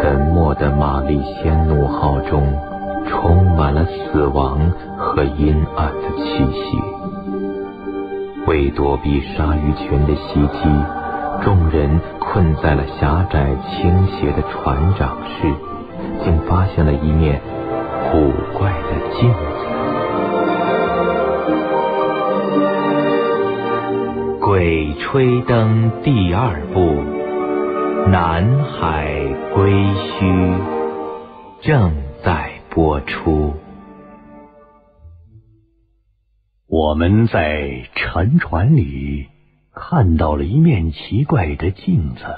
沉默的玛丽仙怒号中充满了死亡和阴暗的气息。为躲避鲨鱼群的袭击，众人困在了狭窄倾斜的船长室，竟发现了一面古怪的镜子。《鬼吹灯》第二部，南海归墟正在播出。 我们在沉船里看到了一面奇怪的镜子，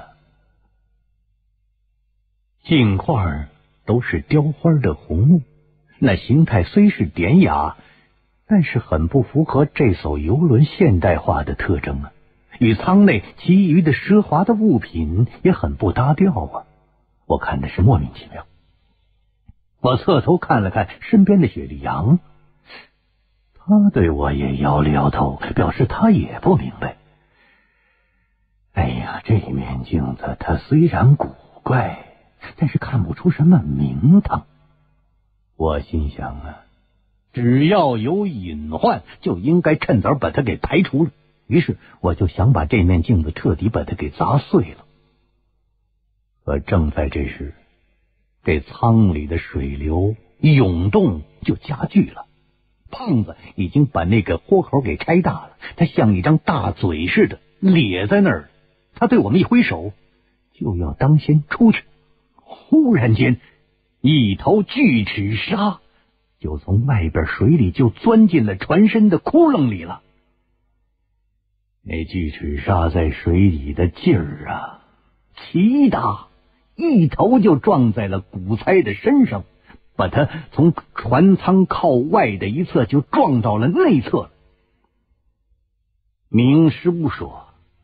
镜块都是雕花的红木，那形态虽是典雅，但是很不符合这艘游轮现代化的特征啊，与舱内其余的奢华的物品也很不搭调啊，我看的是莫名其妙。我侧头看了看身边的雪莉杨，他对我也摇了摇头，表示他也不明白。哎呀，这面镜子它虽然古怪，但是看不出什么名堂。我心想啊，只要有隐患，就应该趁早把它给排除了。于是我就想把这面镜子彻底把它给砸碎了。可正在这时，这舱里的水流涌动就加剧了。胖子已经把那个豁口给拆大了，它像一张大嘴似的咧在那儿。他对我们一挥手，就要当先出去。忽然间，一头巨齿鲨就从外边水里就钻进了船身的窟窿里了。那巨齿鲨在水里的劲儿啊，奇大，一头就撞在了古猜的身上，把他从船舱靠外的一侧就撞到了内侧了。明书说，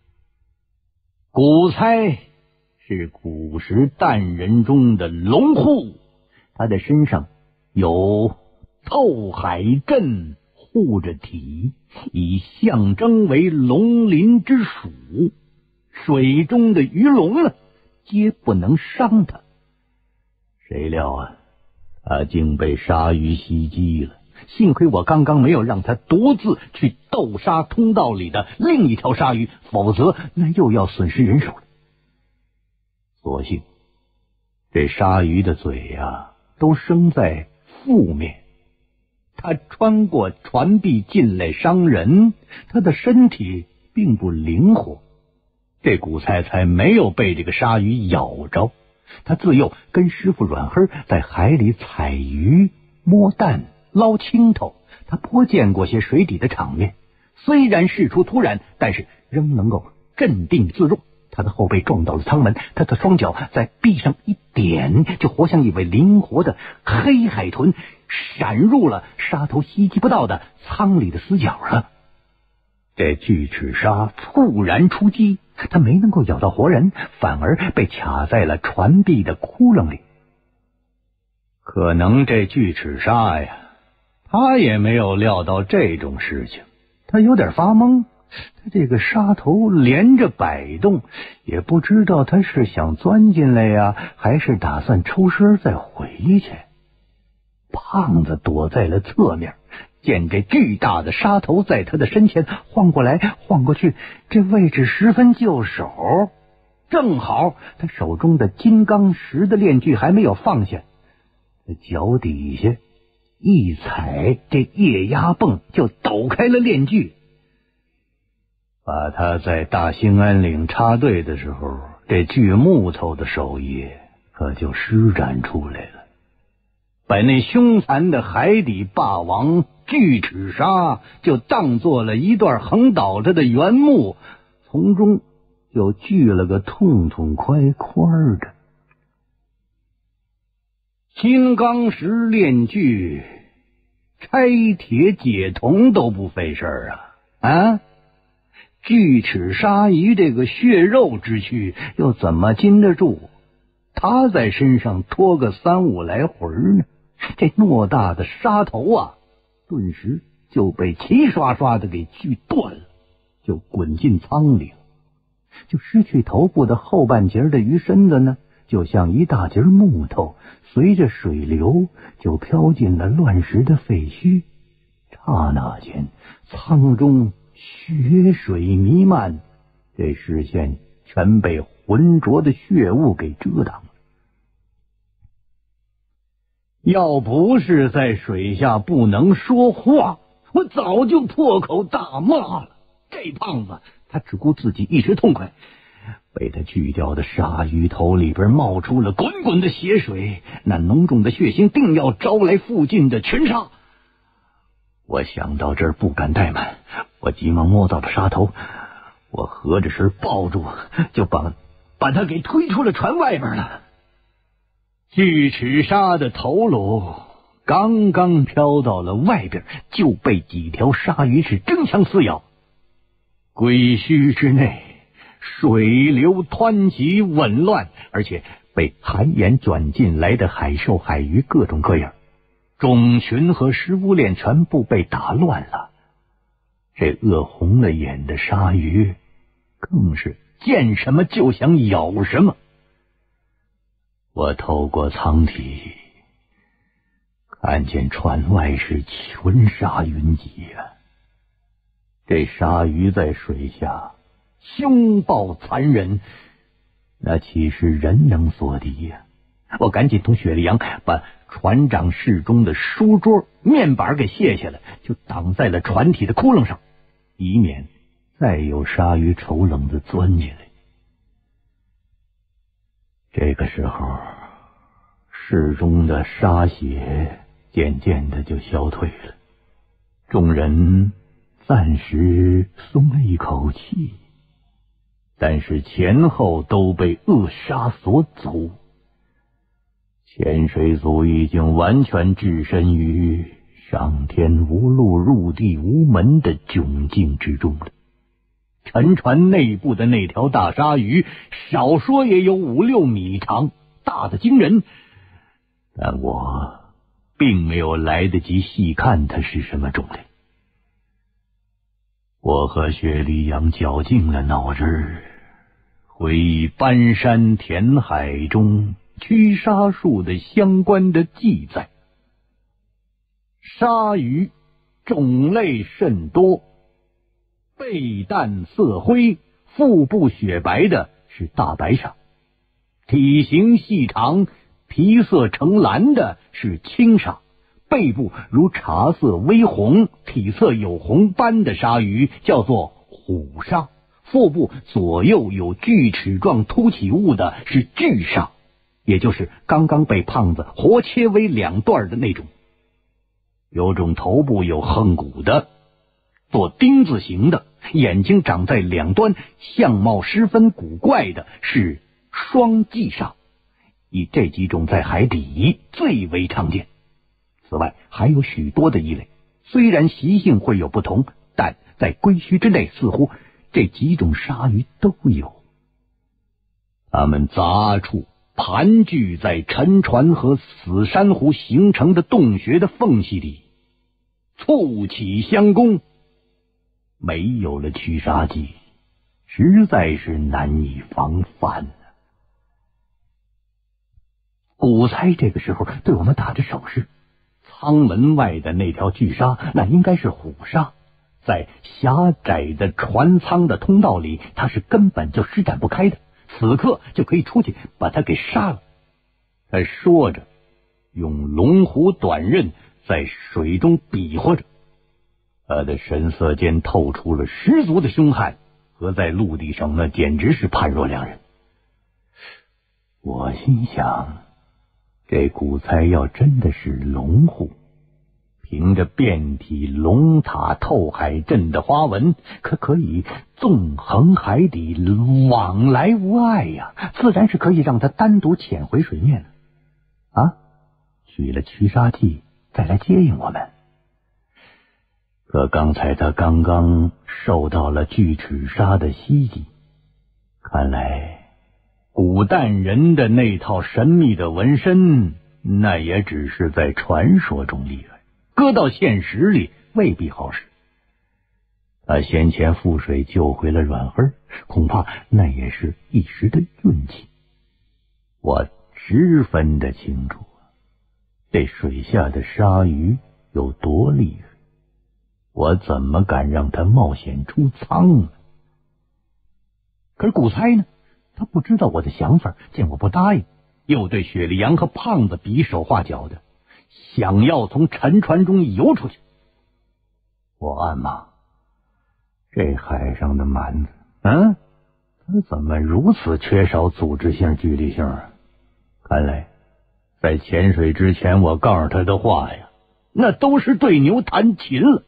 古猜是古时蛋人中的龙户，他的身上有透海阵护着体，以象征为龙鳞之属，水中的鱼龙呢，皆不能伤他。谁料啊，他竟被鲨鱼袭击了。幸亏我刚刚没有让他独自去斗鲨通道里的另一条鲨鱼，否则那又要损失人手了。所幸这鲨鱼的嘴呀、啊，都生在腹面，它穿过船壁进来伤人，它的身体并不灵活，这古猜才没有被这个鲨鱼咬着。他自幼跟师傅软黑在海里采鱼摸蛋捞青头，他颇见过些水底的场面，虽然事出突然，但是仍能够镇定自若。他的后背撞到了舱门，他的双脚在壁上一点，就活像一尾灵活的黑海豚，闪入了鲨头袭击不到的舱里的死角了。这巨齿鲨猝然出击，他没能够咬到活人，反而被卡在了船壁的窟窿里。可能这巨齿鲨呀，他也没有料到这种事情，他有点发懵。他这个鲨头连着摆动，也不知道他是想钻进来呀，还是打算抽身再回去。胖子躲在了侧面，见这巨大的鲨头在他的身前晃过来晃过去，这位置十分就手。正好他手中的金刚石的链锯还没有放下，脚底下一踩，这液压泵就抖开了链锯。把他在大兴安岭插队的时候，这锯木头的手艺可就施展出来了，把那凶残的海底霸王巨齿鲨就当做了一段横倒着的原木，从中就锯了个痛痛快快的。金刚石炼锯，拆铁解铜都不费事儿啊！啊，巨齿鲨鱼这个血肉之躯又怎么禁得住他在身上拖个三五来回呢？这偌大的鲨头啊，顿时就被齐刷刷的给锯断了，就滚进舱里了。就失去头部的后半截的鱼身子呢， 就像一大截木头，随着水流就飘进了乱石的废墟。刹那间，舱中血水弥漫，这视线全被浑浊的血雾给遮挡了。要不是在水下不能说话，我早就破口大骂了。这胖子他只顾自己一时痛快，被他锯掉的鲨鱼头里边冒出了滚滚的血水，那浓重的血腥定要招来附近的群鲨。我想到这儿不敢怠慢，我急忙摸到了鲨头，我合着身抱住，就把把他给推出了船外边了。巨齿鲨的头颅刚刚飘到了外边，就被几条鲨鱼是争相撕咬。龟墟之内，水流湍急紊乱，而且被寒盐转进来的海兽海鱼各种各样，种群和食物链全部被打乱了。这饿红了眼的鲨鱼更是见什么就想咬什么。我透过舱体看见船外是群鲨云集呀、啊，这鲨鱼在水下凶暴残忍，那岂是人能所敌呀、啊？我赶紧同雪莉杨把船长室中的书桌面板给卸下来，就挡在了船体的窟窿上，以免再有鲨鱼丑冷的钻进来。这个时候，室中的沙血渐渐的就消退了，众人暂时松了一口气，但是前后都被扼杀所阻。潜水组已经完全置身于上天无路入地无门的窘境之中了。沉船内部的那条大鲨鱼少说也有五六米长，大的惊人，但我并没有来得及细看它是什么种类。我和雪莉杨绞尽了脑汁，回忆斑山填海中驱鲨术的相关的记载。鲨鱼种类甚多，背淡色灰，腹部雪白的是大白鲨，体型细长，皮色呈蓝的是青鲨，背部如茶色微红，体色有红斑的鲨鱼叫做虎鲨，腹部左右有锯齿状凸起物的是巨鲨，也就是刚刚被胖子活切为两段的那种。有种头部有横骨的，做丁字形的，眼睛长在两端，相貌十分古怪的是双髻鲨，以这几种在海底最为常见。此外还有许多的异类，虽然习性会有不同，但在龟墟之内似乎这几种鲨鱼都有。它们杂处盘踞在沉船和死珊瑚形成的洞穴的缝隙里，簇起相攻。没有了驱鲨剂，实在是难以防范啊。古猜这个时候对我们打着手势，舱门外的那条巨鲨那应该是虎鲨，在狭窄的船舱的通道里，它是根本就施展不开的，此刻就可以出去把它给杀了。他说着，用龙虎短刃在水中比划着，他的神色间透出了十足的凶悍，和在陆地上那简直是判若两人。我心想，这古猜要真的是龙虎，凭着遍体龙塔透海阵的花纹，可可以纵横海底，往来无碍呀，自然是可以让他单独潜回水面了。啊，取了驱鲨剂再来接应我们。可刚才他刚刚受到了巨齿鲨的袭击，看来古代人的那套神秘的纹身，那也只是在传说中厉害，搁到现实里未必好使。他先前覆水救回了阮黑，恐怕那也是一时的运气。 我十分的清楚，这水下的鲨鱼有多厉害，我怎么敢让它冒险出舱呢？可是古猜呢，他不知道我的想法，见我不答应，又对雪莉杨和胖子比手画脚的，想要从沉船中游出去。我暗骂，这海上的蛮子，嗯，他怎么如此缺少组织性、纪律性啊？看来在潜水之前我告诉他的话呀，那都是对牛弹琴了。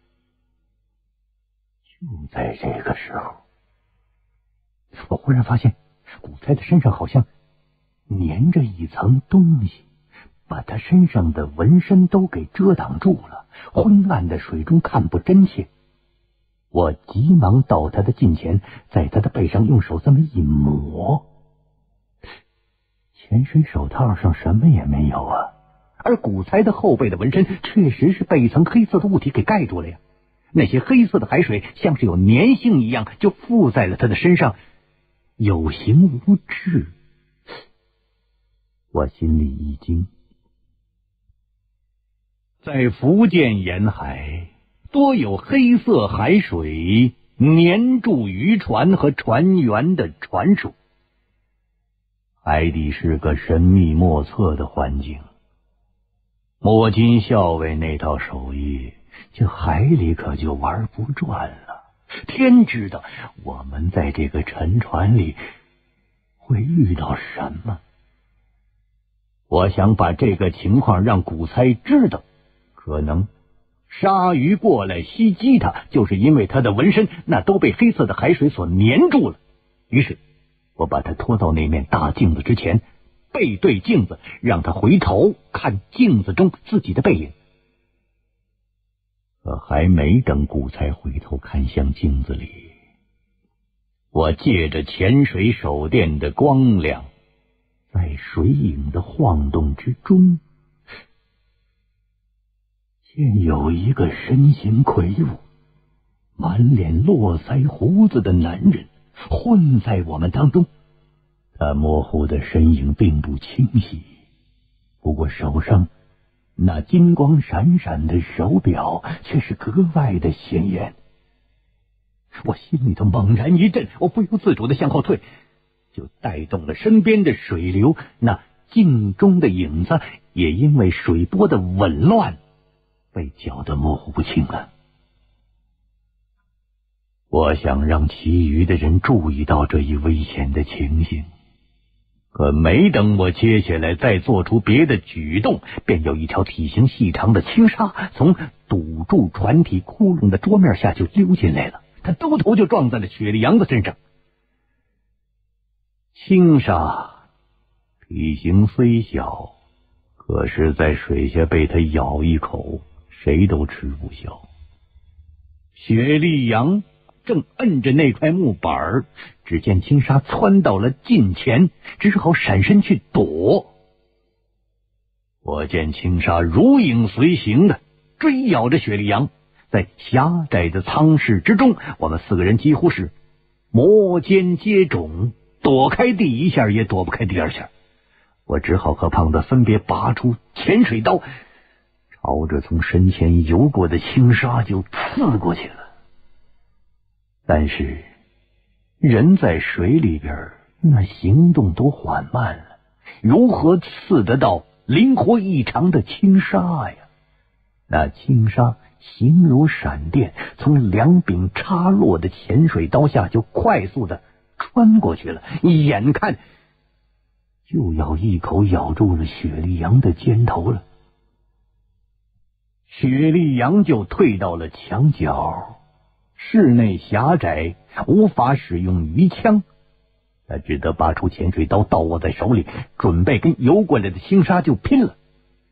就在这个时候，我忽然发现古猜的身上好像粘着一层东西，把他身上的纹身都给遮挡住了，昏暗的水中看不真切。我急忙到他的近前，在他的背上用手这么一抹，潜水手套上什么也没有啊，而古猜的后背的纹身确实是被一层黑色的物体给盖住了呀。那些黑色的海水像是有粘性一样，就附在了他的身上，有形无质。我心里一惊，在福建沿海多有黑色海水粘住渔船和船员的传说，海底是个神秘莫测的环境。摸金校尉那套手艺，这海里可就玩不转了。天知道我们在这个沉船里会遇到什么。我想把这个情况让古猜知道，可能鲨鱼过来袭击他，就是因为他的纹身那都被黑色的海水所粘住了。于是我把他拖到那面大镜子之前，背对镜子，让他回头看镜子中自己的背影。可还没等古猜回头看向镜子里，我借着潜水手电的光亮，在水影的晃动之中，见有一个身形魁梧、满脸络腮胡子的男人混在我们当中。他模糊的身影并不清晰，不过手上那金光闪闪的手表却是格外的显眼。我心里头猛然一震，我不由自主地向后退，就带动了身边的水流，那镜中的影子也因为水波的紊乱被搅得模糊不清了。我想让其余的人注意到这一危险的情形，可没等我接下来再做出别的举动，便有一条体型细长的青鲨从堵住船体窟窿的桌面下就溜进来了，它兜头就撞在了雪莉杨的身上。青鲨体型虽小，可是在水下被它咬一口，谁都吃不消。雪莉杨正摁着那块木板，只见青鲨窜到了近前，只好闪身去躲。我见青鲨如影随形的追咬着雪莉杨，在狭窄的舱室之中，我们四个人几乎是摩肩接踵，躲开第一下也躲不开第二下。我只好和胖子分别拔出潜水刀，朝着从身前游过的青鲨就刺过去了。但是人在水里边，那行动都缓慢了，如何刺得到灵活异常的青鲨呀？那青鲨形如闪电，从两柄插落的潜水刀下就快速的穿过去了，眼看就要一口咬住了雪莉杨的肩头了。雪莉杨就退到了墙角，室内狭窄，无法使用鱼枪，他只得拔出潜水刀，倒握在手里，准备跟游过来的青鲨就拼了。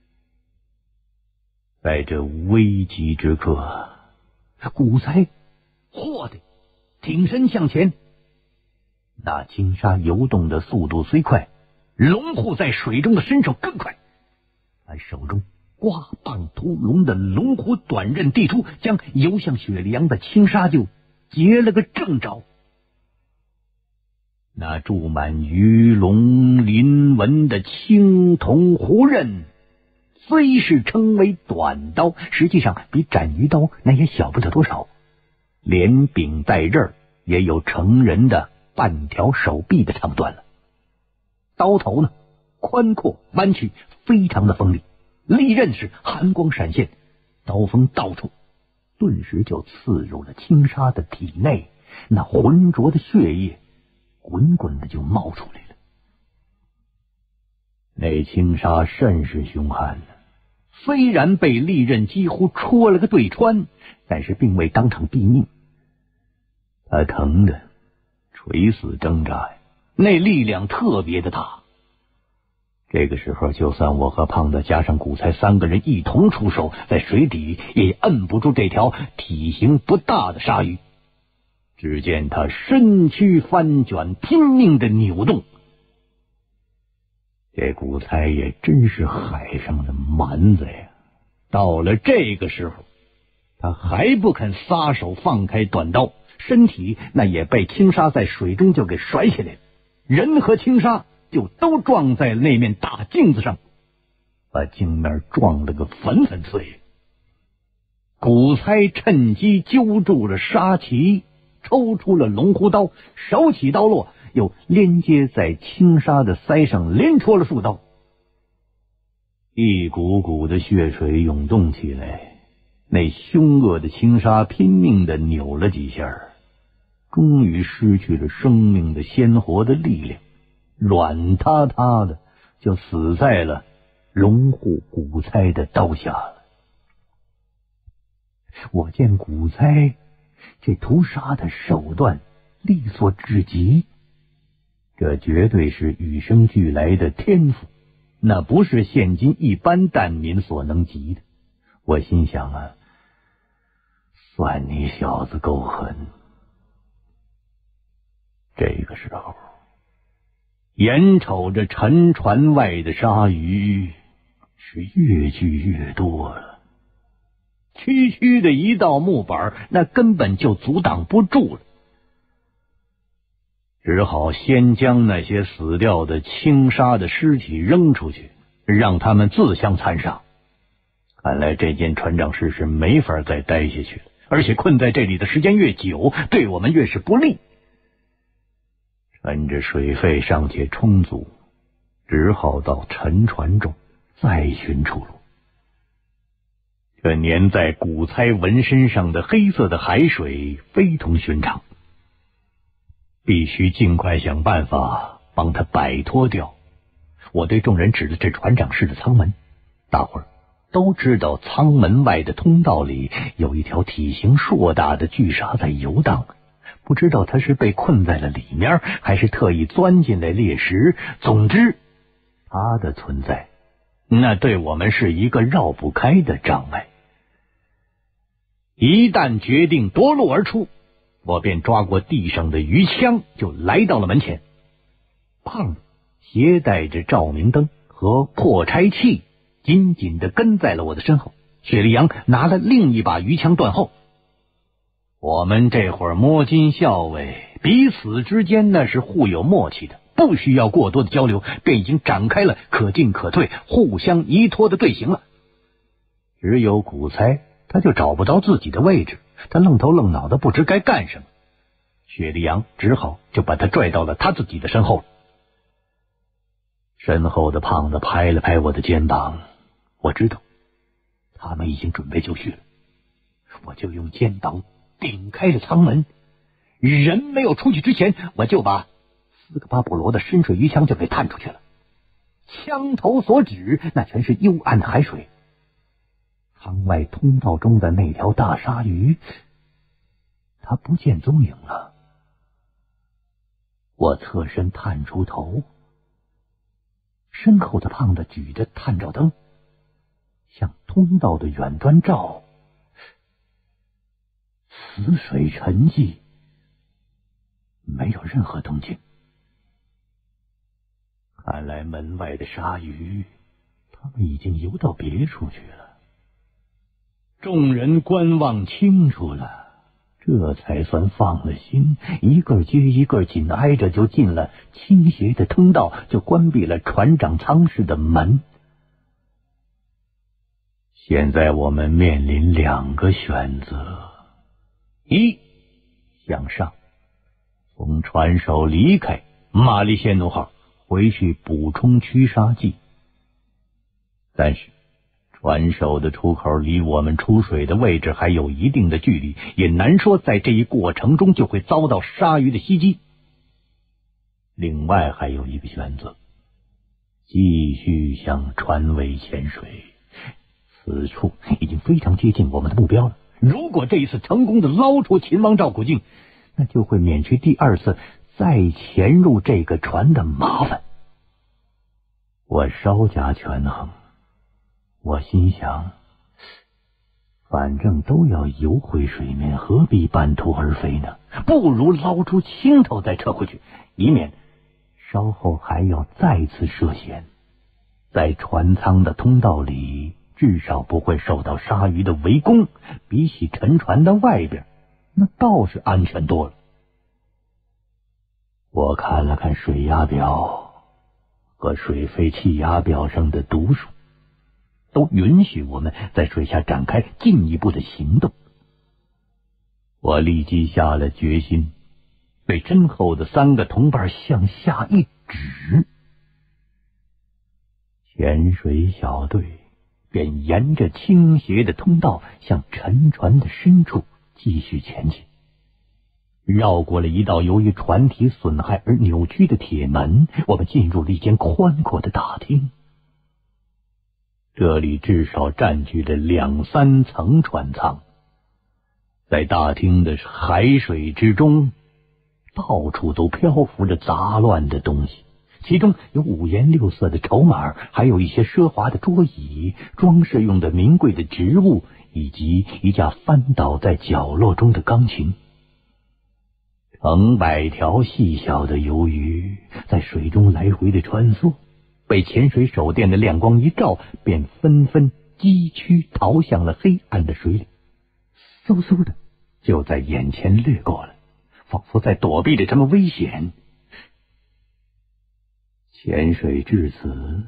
在这危急之刻，古才嚯的挺身向前，那青鲨游动的速度虽快，龙护在水中的身手更快，他手中刮棒屠龙的龙虎短刃递出，将游向雪莉杨的青鲨就截了个正着。 那注满鱼龙鳞纹的青铜壶刃，虽是称为短刀，实际上比斩鱼刀那也小不了多少，连柄带刃也有成人的半条手臂的长短了。刀头呢，宽阔弯曲，非常的锋利，利刃是寒光闪现，刀锋到处，顿时就刺入了青纱的体内，那浑浊的血液滚滚的就冒出来了。那青纱甚是凶悍呢，虽然被利刃几乎戳了个对穿，但是并未当场毙命。他疼的垂死挣扎呀，那力量特别的大。这个时候，就算我和胖子加上古才三个人一同出手，在水底也摁不住这条体型不大的鲨鱼。只见他身躯翻卷，拼命的扭动。这古才也真是海上的蛮子呀！到了这个时候，他还不肯撒手放开短刀，身体那也被青纱在水中就给甩起来了，人和青纱就都撞在那面大镜子上，把镜面撞了个粉粉碎。古才趁机揪住了沙旗，抽出了龙虎刀，手起刀落，又连接在青纱的腮上连戳了数刀。一股股的血水涌动起来，那凶恶的青纱拼命的扭了几下，终于失去了生命的鲜活的力量，软塌塌的就死在了龙虎古才的刀下了。我见古才这屠杀的手段利索至极，这绝对是与生俱来的天赋，那不是现今一般蛋民所能及的。我心想啊，算你小子够狠。这个时候，眼瞅着沉船外的鲨鱼是越聚越多了，区区的一道木板那根本就阻挡不住了，只好先将那些死掉的青纱的尸体扔出去，让他们自相残杀。看来这间船长室是没法再待下去了，而且困在这里的时间越久，对我们越是不利。趁着水费尚且充足，只好到沉船中再寻出路。这粘在古才纹身上的黑色的海水非同寻常，必须尽快想办法帮他摆脱掉。我对众人指了这船长室的舱门，大伙儿都知道舱门外的通道里有一条体型硕大的巨鲨在游荡，不知道他是被困在了里面，还是特意钻进来猎食。总之，他的存在那对我们是一个绕不开的障碍。一旦决定夺路而出，我便抓过地上的鱼枪，就来到了门前。胖子携带着照明灯和破柴器，紧紧地跟在了我的身后。雪莉杨拿了另一把鱼枪断后。我们这会儿摸金校尉，彼此之间那是互有默契的，不需要过多的交流，便已经展开了可进可退、互相依托的队形了。只有古才，他就找不着自己的位置，他愣头愣脑的不知该干什么。雪莉杨只好就把他拽到了他自己的身后。身后的胖子拍了拍我的肩膀，我知道他们已经准备就绪了。我就用尖刀顶开了舱门，人没有出去之前，我就把斯科巴布罗的深水鱼枪就给探出去了。枪头所指，那全是幽暗的海水。舱外通道中的那条大鲨鱼，它不见踪影了。我侧身探出头，身后的胖子举着探照灯向通道的远端照，死水沉寂，没有任何动静。看来门外的鲨鱼，他们已经游到别处去了。众人观望清楚了， 这才算放了心，一个接一个紧挨着就进了倾斜的通道，就关闭了船长舱室的门。现在我们面临两个选择：一，向上，从船首离开玛丽仙奴号，回去补充驱沙剂。但是船首的出口离我们出水的位置还有一定的距离，也难说在这一过程中就会遭到鲨鱼的袭击。另外还有一个选择，继续向船尾潜水，此处已经非常接近我们的目标了。如果这一次成功的捞出秦王赵古镜，那就会免去第二次再潜入这个船的麻烦。我稍加权衡，我心想，反正都要游回水面，何必半途而废呢？不如捞出清头再撤回去，以免稍后还要再次涉险。在船舱的通道里，至少不会受到鲨鱼的围攻，比起沉船的外边，那倒是安全多了。我看了看水压表和水肺气压表上的读数，都允许我们在水下展开进一步的行动。我立即下了决心，对身后的三个同伴向下一指，潜水小队便沿着倾斜的通道向沉船的深处继续前进。绕过了一道由于船体损害而扭曲的铁门，我们进入了一间宽阔的大厅。这里至少占据了两三层船舱，在大厅的海水之中，到处都漂浮着杂乱的东西，其中有五颜六色的筹码，还有一些奢华的桌椅、装饰用的名贵的植物，以及一架翻倒在角落中的钢琴。成百条细小的鱿鱼在水中来回的穿梭，被潜水手电的亮光一照，便纷纷疾趋逃向了黑暗的水里，嗖嗖的就在眼前掠过了，仿佛在躲避着什么危险。潜水至此，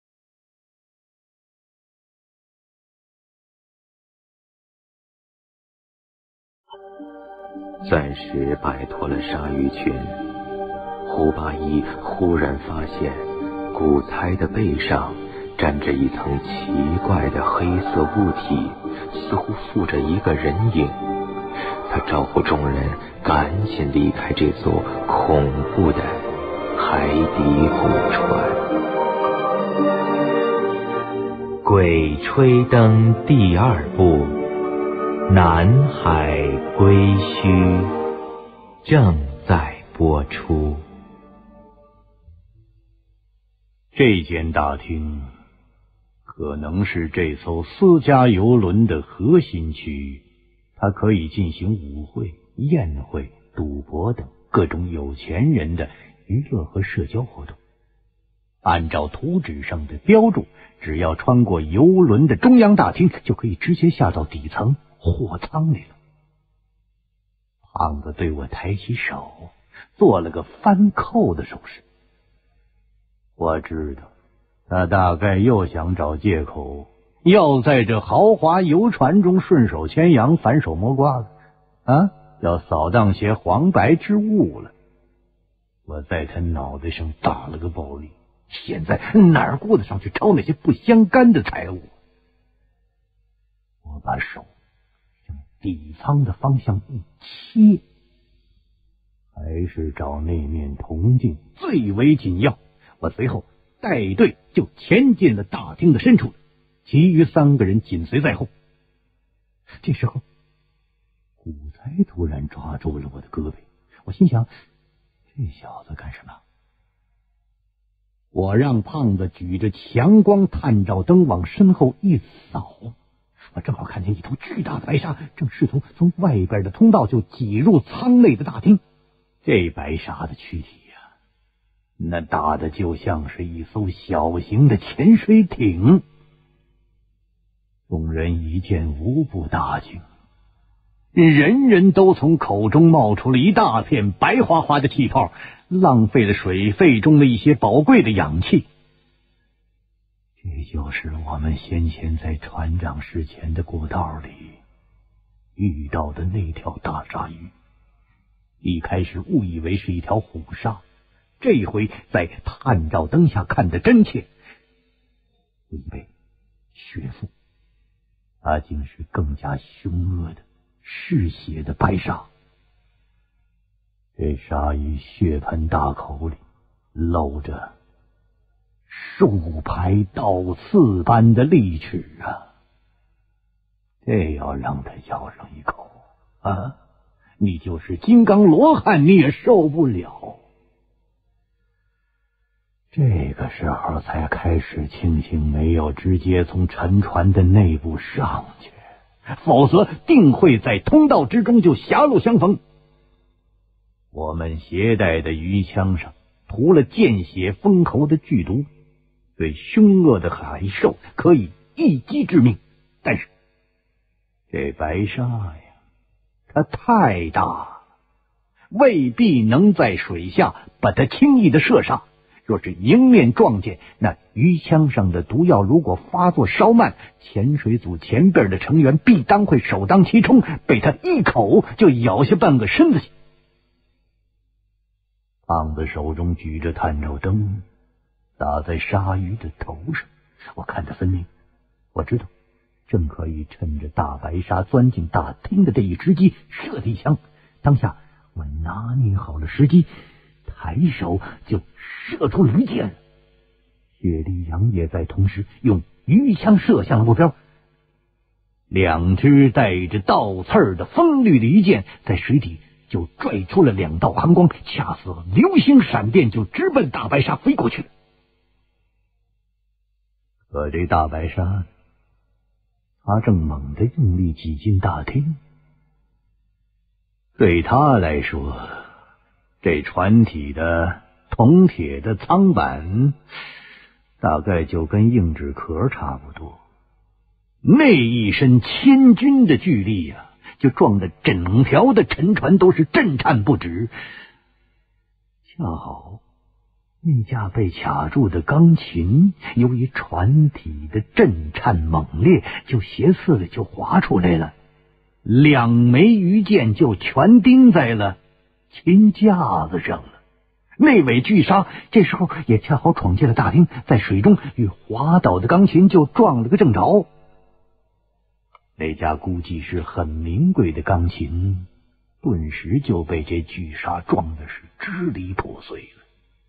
暂时摆脱了鲨鱼群，胡八一忽然发现古猜的背上沾着一层奇怪的黑色物体，似乎附着一个人影。他招呼众人赶紧离开这座恐怖的海底古船。《鬼吹灯》第二部，南海归墟正在播出。 这间大厅可能是这艘私家游轮的核心区域，它可以进行舞会、宴会、赌博等各种有钱人的娱乐和社交活动。按照图纸上的标注，只要穿过游轮的中央大厅，就可以直接下到底层货舱里了。胖子对我抬起手，做了个翻扣的手势。我知道，他大概又想找借口，要在这豪华游船中顺手牵羊、反手摸瓜了啊！要扫荡些黄白之物了。我在他脑袋上打了个暴力，现在哪儿顾得上去抄那些不相干的财物？我把手向底舱的方向一切，还是找那面铜镜最为紧要。我随后带队就潜进了大厅的深处，其余三个人紧随在后。这时候，古才突然抓住了我的胳膊，我心想，这小子干什么？我让胖子举着强光探照灯往身后一扫，我正好看见一头巨大的白鲨正试图从外边的通道就挤入舱内的大厅。这白鲨的躯体那大的就像是一艘小型的潜水艇。众人一见无不大惊， 人人都从口中冒出了一大片白花花的气泡，浪费了水肺中的一些宝贵的氧气。这就是我们先前在船长室前的过道里遇到的那条大鲨鱼。一开始误以为是一条虎鲨，这回在探照灯下看得真切，因为血妇，它竟是更加凶恶的嗜血的白鲨。这鲨鱼血盆大口里露着数排刀刺般的利齿啊！这要让它咬上一口啊，你就是金刚罗汉你也受不了。这个时候才开始庆幸没有直接从沉船的内部上去，否则定会在通道之中就狭路相逢。我们携带的鱼枪上涂了见血封喉的剧毒，对凶恶的海兽可以一击致命，但是这白鲨呀，它太大了，未必能在水下把它轻易的射杀。若是迎面撞见，那鱼枪上的毒药如果发作稍慢，潜水组前边的成员必当会首当其冲，被他一口就咬下半个身子去。胖子手中举着探照灯，打在鲨鱼的头上，我看得分明。我知道正可以趁着大白鲨钻进大厅的这一时机射他一枪。当下我拿捏好了时机，抬手就射出了鱼箭。雪莉杨也在同时用鱼枪射向了目标。两只带着倒刺儿的锋利的鱼箭在水底就拽出了两道寒光，恰似流星闪电，就直奔大白鲨飞过去了。可这大白鲨他正猛地用力挤进大厅，对他来说，这船体的铜铁的舱板大概就跟硬纸壳差不多，那一身千钧的巨力呀、啊，就撞得整条的沉船都是震颤不止。恰好那架被卡住的钢琴，由于船体的震颤猛烈，就斜刺了，就滑出来了。两枚鱼箭就全钉在了琴架子上了。那尾巨鲨这时候也恰好闯进了大厅，在水中与滑倒的钢琴就撞了个正着。那架估计是很名贵的钢琴，顿时就被这巨鲨撞的是支离破碎了。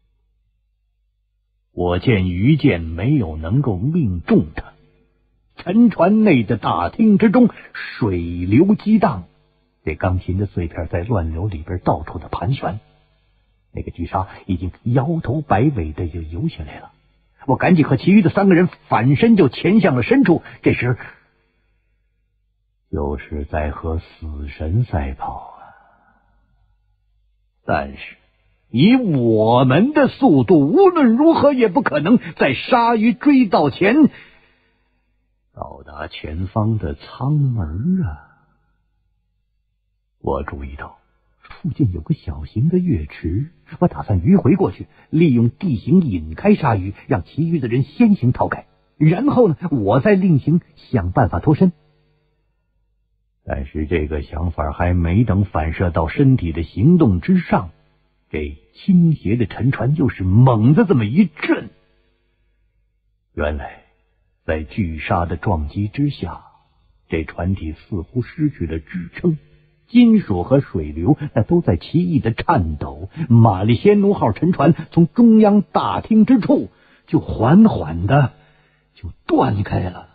我见鱼箭没有能够命中它，沉船内的大厅之中水流激荡，这钢琴的碎片在乱流里边到处的盘旋。那个巨鲨已经摇头摆尾的就游下来了。我赶紧和其余的三个人反身就潜向了深处，这时就是在和死神赛跑啊！但是以我们的速度，无论如何也不可能在鲨鱼追到前到达前方的舱门啊！我注意到附近有个小型的月池，我打算迂回过去，利用地形引开鲨鱼，让其余的人先行逃开，然后呢，我再另行想办法脱身。但是这个想法还没等反射到身体的行动之上，这倾斜的沉船又是猛地这么一震。原来在巨鲨的撞击之下，这船体似乎失去了支撑，金属和水流那都在奇异的颤抖。玛丽仙奴号沉船从中央大厅之处就缓缓的就断开了。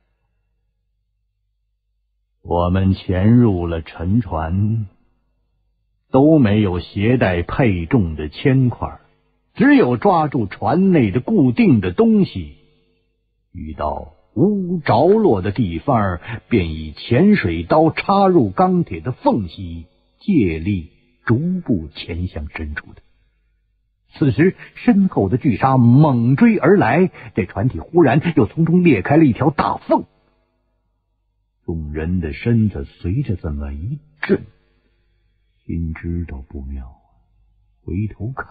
我们潜入了沉船，都没有携带配重的铅块，只有抓住船内的固定的东西，遇到无着落的地方，便以潜水刀插入钢铁的缝隙，借力逐步潜向深处的。此时身后的巨鲨猛追而来，这船体忽然又从中裂开了一条大缝。 众人的身子随着这么一震，心知道不妙，回头看，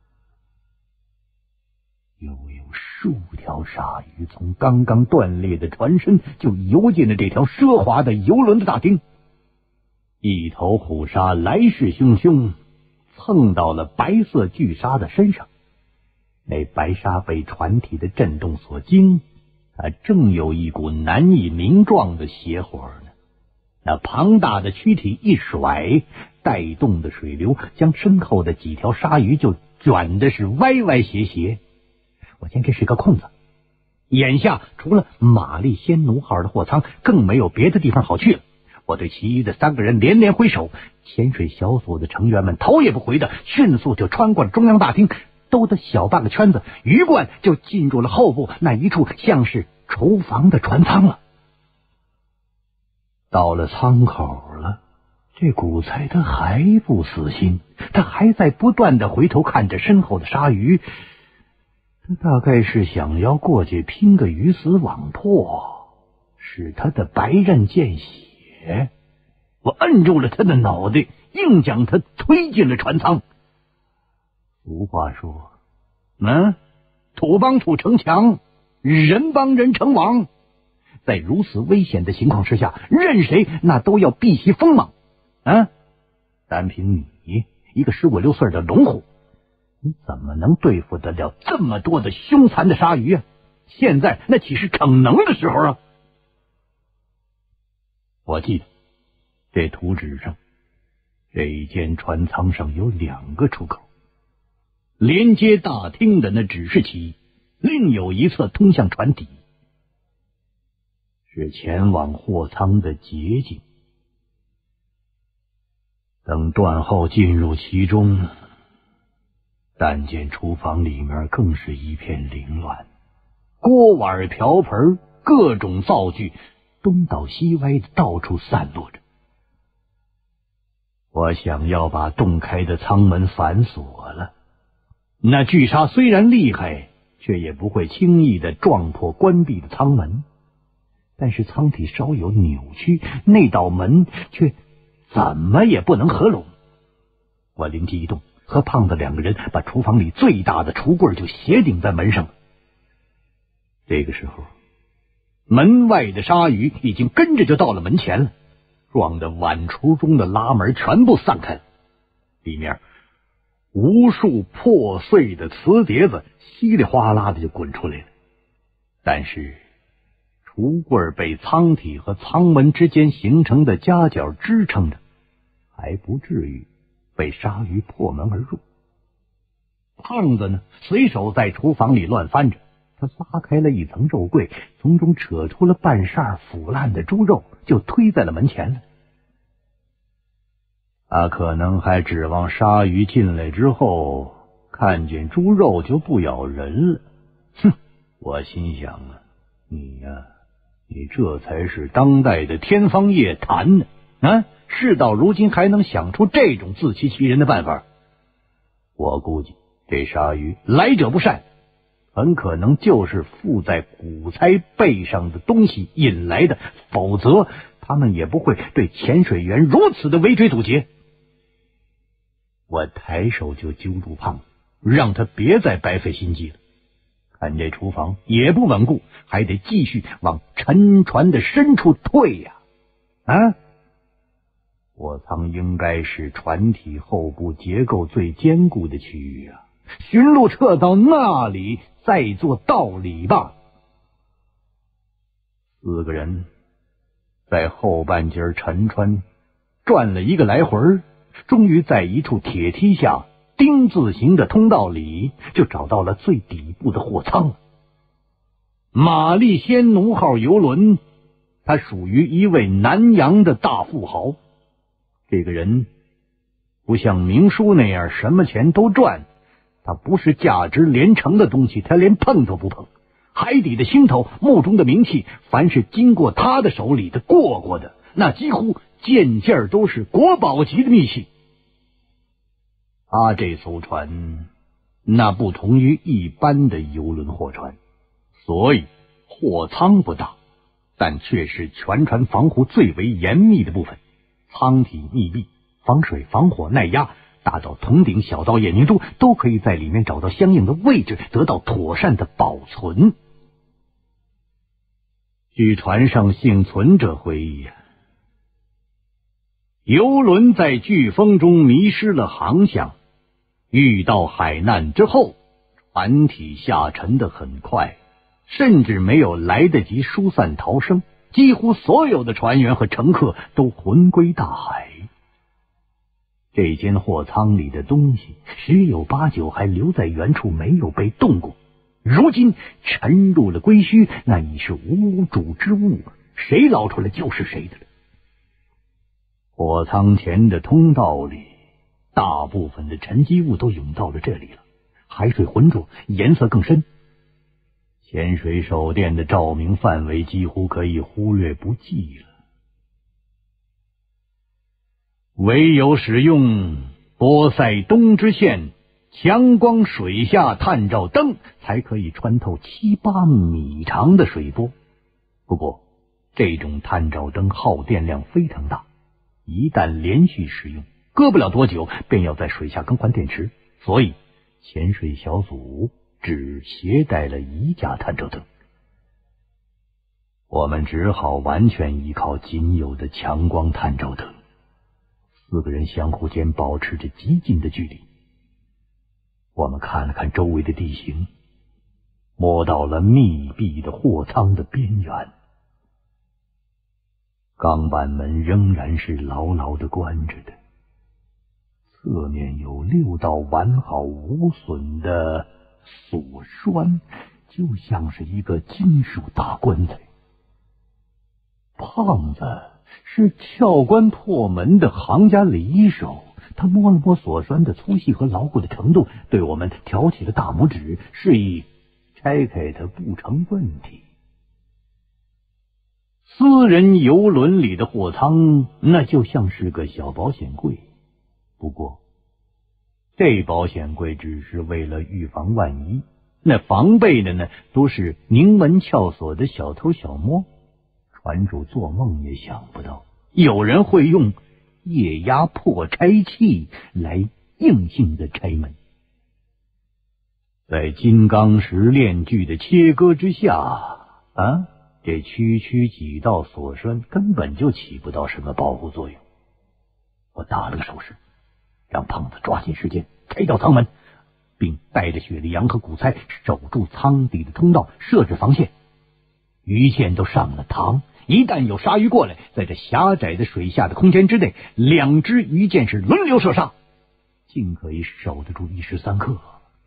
又有数条鲨鱼从刚刚断裂的船身就游进了这条奢华的游轮的大厅。一头虎鲨来势汹汹，蹭到了白色巨鲨的身上。那白鲨被船体的震动所惊，它正有一股难以名状的邪火呢。那庞大的躯体一甩，带动的水流将身后的几条鲨鱼就卷的是歪歪斜斜。我见这是个空子，眼下除了玛丽仙奴号的货舱，更没有别的地方好去了。我对其余的三个人连连挥手，潜水小组的成员们头也不回的迅速就穿过了中央大厅，兜得小半个圈子，鱼贯就进入了后部那一处像是厨房的船舱了。到了舱口了，这古才他还不死心，他还在不断的回头看着身后的鲨鱼，他大概是想要过去拼个鱼死网破，使他的白刃见血。我摁住了他的脑袋，硬将他推进了船舱。俗话说，嗯，土帮土城墙，人帮人成王。在如此危险的情况之下，任谁那都要避其锋芒啊！单凭你一个十五六岁的龙虎，你怎么能对付得了这么多的凶残的鲨鱼啊？现在那岂是逞能的时候啊！我记得这图纸上，这一间船舱上有两个出口，连接大厅的那指示旗，另有一侧通向船底，是前往货舱的捷径。等段后进入其中，但见厨房里面更是一片凌乱，锅碗瓢盆各种灶具东倒西歪的到处散落着。我想要把洞开的舱门反锁了，那巨鲨虽然厉害，却也不会轻易的撞破关闭的舱门。但是舱体稍有扭曲，那道门却怎么也不能合拢。我灵机一动，和胖子两个人把厨房里最大的橱柜就斜顶在门上。这个时候，门外的鲨鱼已经跟着就到了门前了，撞得碗橱中的拉门全部散开了，里面无数破碎的瓷碟子稀里哗啦的就滚出来了。但是橱柜被舱体和舱门之间形成的夹角支撑着，还不至于被鲨鱼破门而入。胖子呢，随手在厨房里乱翻着，他拉开了一层肉柜，从中扯出了半扇腐烂的猪肉，就推在了门前了。他可能还指望鲨鱼进来之后看见猪肉就不咬人了。哼，我心想啊，你呀、啊你这才是当代的天方夜谭呢！啊，事到如今还能想出这种自欺欺人的办法？我估计这鲨鱼来者不善，很可能就是附在古猜背上的东西引来的，否则他们也不会对潜水员如此的围追堵截。我抬手就揪住胖子，让他别再白费心机了。看这厨房也不稳固，还得继续往沉船的深处退呀！啊，货舱应该是船体后部结构最坚固的区域啊，寻路撤到那里再做道理吧。四个人在后半截沉船转了一个来回，终于在一处铁梯下丁字形的通道里就找到了最底部的货舱了。玛丽仙奴号游轮，它属于一位南洋的大富豪。这个人不像明叔那样什么钱都赚，他不是价值连城的东西他连碰都不碰。海底的星头，墓中的名器，凡是经过他的手里的过过的，那几乎件件都是国宝级的秘器。他这艘船那不同于一般的游轮货船，所以货舱不大， 但却是全船防护最为严密的部分，舱体密闭，防水防火耐压，大到铜鼎小到夜明珠都可以在里面找到相应的位置，得到妥善的保存。据船上幸存者回忆啊，游轮在飓风中迷失了航向，遇到海难之后，船体下沉得很快，甚至没有来得及疏散逃生，几乎所有的船员和乘客都魂归大海。这间货舱里的东西十有八九还留在原处，没有被动过，如今沉入了归墟，那已是无主之物，谁捞出来就是谁的了。货舱前的通道里，大部分的沉积物都涌到了这里了，海水浑浊，颜色更深，潜水手电的照明范围几乎可以忽略不计了。唯有使用波塞冬之线强光水下探照灯，才可以穿透七八米长的水波。不过这种探照灯耗电量非常大，一旦连续使用，隔不了多久便要在水下更换电池，所以潜水小组只携带了一架探照灯。我们只好完全依靠仅有的强光探照灯，四个人相互间保持着极近的距离。我们看了看周围的地形，摸到了密闭的货舱的边缘，钢板门仍然是牢牢地关着的，侧面有六道完好无损的锁栓，就像是一个金属大棺材。胖子是撬关破门的行家里手，他摸了摸锁栓的粗细和牢固的程度，对我们挑起了大拇指，示意拆开它不成问题。私人游轮里的货舱那就像是个小保险柜，不过这保险柜只是为了预防万一，那防备的呢都是拧门撬锁的小偷小摸。船主做梦也想不到有人会用液压破拆器来硬性的拆门。在金刚石链锯的切割之下啊，这区区几道锁栓根本就起不到什么保护作用。我打了个手势，让胖子抓紧时间开掉舱门，并带着雪莉杨和古猜守住舱底的通道，设置防线。鱼线都上了膛，一旦有鲨鱼过来，在这狭窄的水下的空间之内，两支鱼箭是轮流射杀，尽可以守得住一时三刻。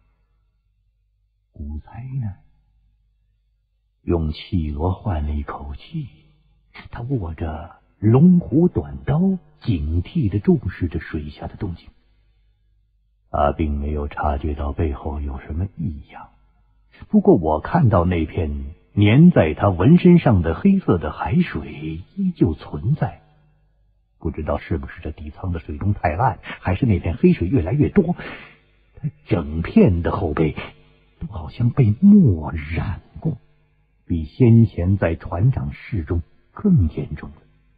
古猜呢，用气罗换了一口气，他握着龙虎短刀，警惕地注视着水下的动静。他并没有察觉到背后有什么异样，不过我看到那片粘在他纹身上的黑色的海水依旧存在，不知道是不是这底舱的水中太暗，还是那片黑水越来越多，他整片的后背都好像被墨染过，比先前在船长室中更严重了。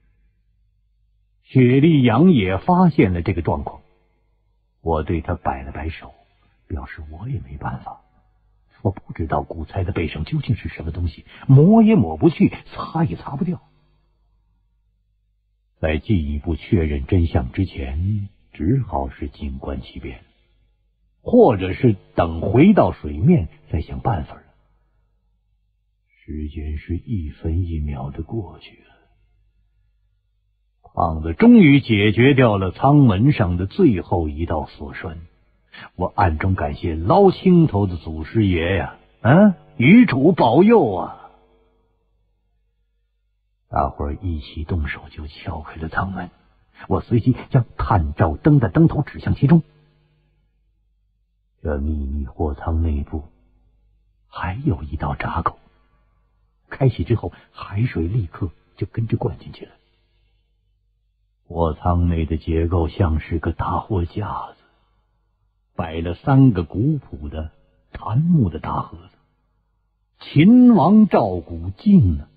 雪莉杨也发现了这个状况，我对他摆了摆手，表示我也没办法。我不知道古猜的背上究竟是什么东西，抹也抹不去，擦也擦不掉。在进一步确认真相之前，只好是静观其变，或者是等回到水面再想办法了。时间是一分一秒的过去了，胖子终于解决掉了舱门上的最后一道锁栓。我暗中感谢捞青头的祖师爷呀，啊，余主保佑啊！大伙儿一起动手就撬开了舱门，我随即将探照灯的灯头指向其中。这秘密货舱内部还有一道闸口，开启之后，海水立刻就跟着灌进去了。货舱内的结构像是个大货架子，摆了三个古朴的檀木的大盒子，秦王赵古镜啊，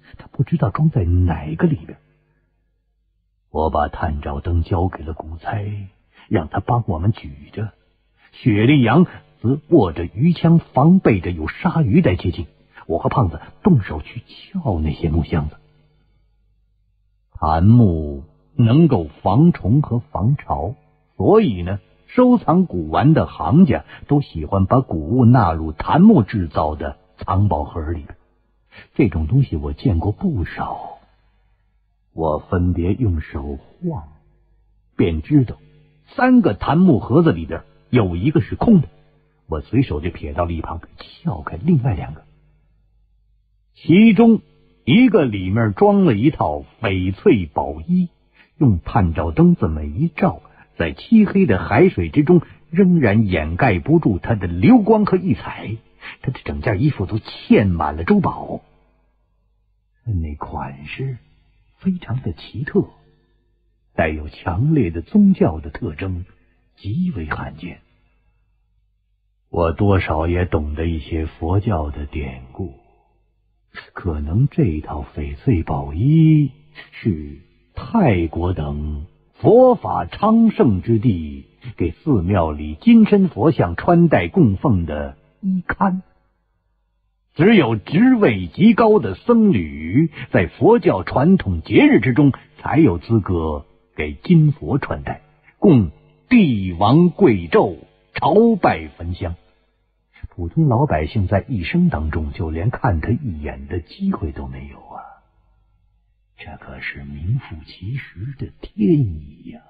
他不知道装在哪个里边。我把探照灯交给了古猜，让他帮我们举着，雪莉杨则握着鱼枪，防备着有鲨鱼在接近。我和胖子动手去撬那些木箱子。檀木能够防虫和防潮，所以呢，收藏古玩的行家都喜欢把古物纳入檀木制造的藏宝盒里边。这种东西我见过不少，我分别用手晃，便知道三个檀木盒子里边有一个是空的。我随手就撇到了一旁，撬开另外两个，其中一个里面装了一套翡翠宝衣，用探照灯这么一照，在漆黑的海水之中仍然掩盖不住它的流光和异彩。他的整件衣服都嵌满了珠宝，那款式非常的奇特，带有强烈的宗教的特征，极为罕见。我多少也懂得一些佛教的典故，可能这套翡翠宝衣是泰国等佛法昌盛之地给寺庙里金身佛像穿戴供奉的衣堪。只有职位极高的僧侣在佛教传统节日之中才有资格给金佛穿戴，供帝王贵胄朝拜焚香。普通老百姓在一生当中就连看他一眼的机会都没有啊！这可是名副其实的天意呀！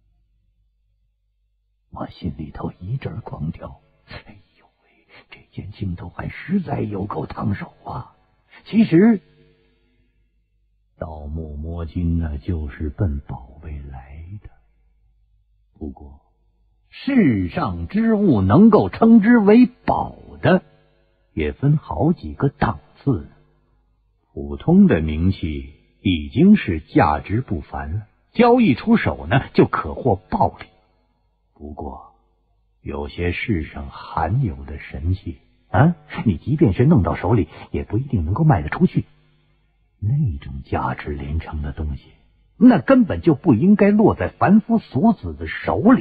我心里头一阵狂跳，哎呦喂，这件镜头还实在有够烫手啊！其实盗墓摸金呢，就是奔宝贝来的。不过世上之物能够称之为宝的，也分好几个档次。普通的名器已经是价值不凡了，交易出手呢，就可获暴利。不过有些世上罕有的神器啊，你即便是弄到手里，也不一定能够卖得出去。那种价值连城的东西，那根本就不应该落在凡夫俗子的手里。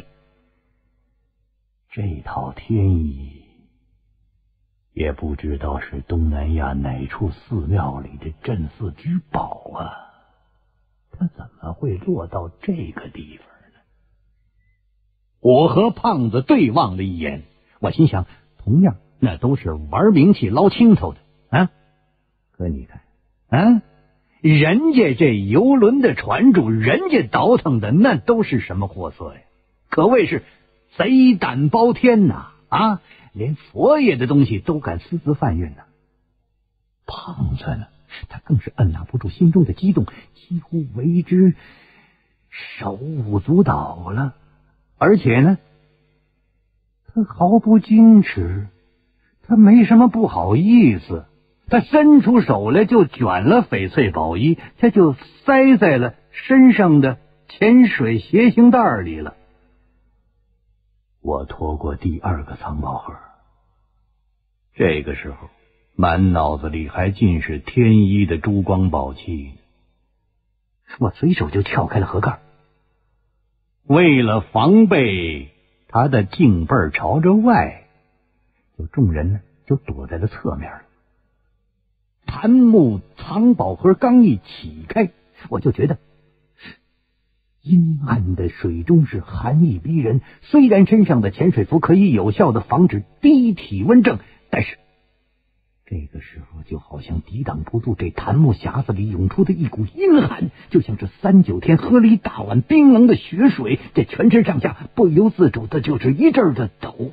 这套天衣也不知道是东南亚哪处寺庙里的镇寺之宝啊，它怎么会落到这个地方呢？我和胖子对望了一眼，我心想，同样那都是玩名气捞青头的啊。可你看啊，人家这游轮的船主，人家倒腾的那都是什么货色呀？可谓是贼胆包天呐！啊，连佛爷的东西都敢私自贩运呐！胖子呢，他更是按捺不住心中的激动，几乎为之手舞足蹈了。而且呢，他毫不矜持，他没什么不好意思，他伸出手来就卷了翡翠宝衣，他就塞在了身上的潜水斜行袋里了。我拖过第二个藏宝盒，这个时候满脑子里还尽是天衣的珠光宝气。我随手就撬开了盒盖，为了防备他的镜背朝着外，就众人呢就躲在了侧面了。檀木藏宝盒刚一起开，我就觉得阴暗的水中是寒意逼人，虽然身上的潜水服可以有效的防止低体温症，但是这个时候就好像抵挡不住这檀木匣子里涌出的一股阴寒，就像是三九天喝了一大碗冰冷的血水，这全身上下不由自主的就是一阵的抖。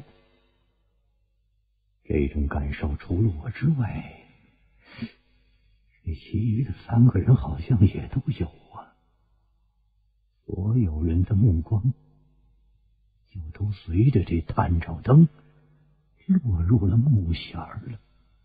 这种感受除了我之外，这其余的三个人好像也都有啊。所有人的目光就都随着这探照灯落入了木匣了。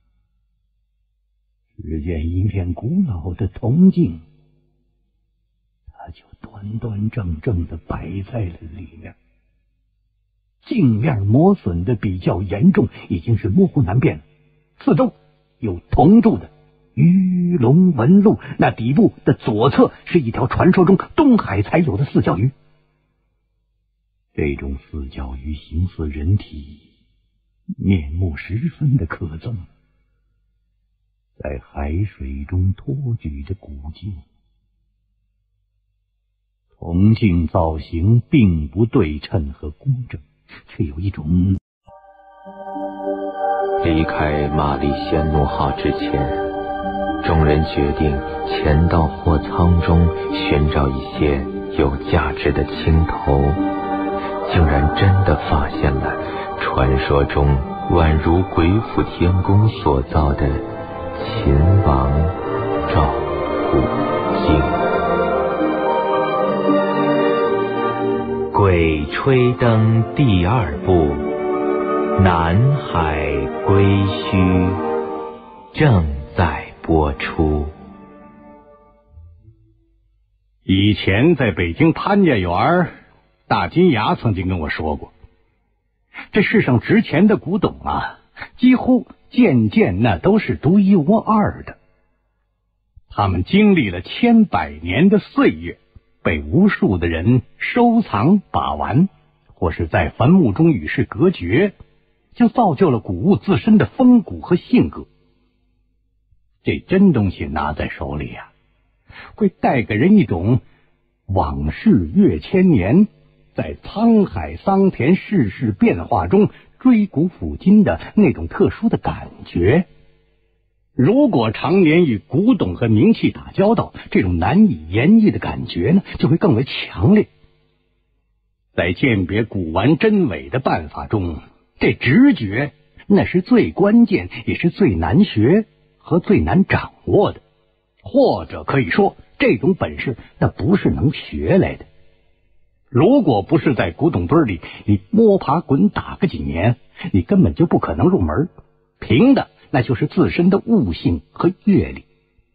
只见一面古老的铜镜，它就端端正正的摆在了里面。镜面磨损的比较严重，已经是模糊难辨了。四周有铜铸的鱼龙纹路，那底部的左侧是一条传说中东海才有的四脚鱼。这种四脚鱼形似人体，面目十分的可憎，在海水中托举着古镜。铜镜造型并不对称和公正，却有一种…… 离开玛丽仙奴号之前，众人决定潜到货舱中寻找一些有价值的青头，竟然真的发现了传说中宛如鬼斧天工所造的秦王赵古镜。《鬼吹灯》第二部《南海归墟》正在播出。 以前在北京潘家园，大金牙曾经跟我说过，这世上值钱的古董啊，几乎件件那都是独一无二的。他们经历了千百年的岁月，被无数的人收藏把玩，或是在坟墓中与世隔绝，就造就了古物自身的风骨和性格。这真东西拿在手里啊，会带给人一种往事越千年，在沧海桑田世事变化中追古抚今的那种特殊的感觉。如果常年与古董和名器打交道，这种难以言喻的感觉呢，就会更为强烈。在鉴别古玩真伪的办法中，这直觉那是最关键，也是最难学和最难掌握的。或者可以说，这种本事那不是能学来的。如果不是在古董堆里你摸爬滚打个几年，你根本就不可能入门，凭的那就是自身的悟性和阅历。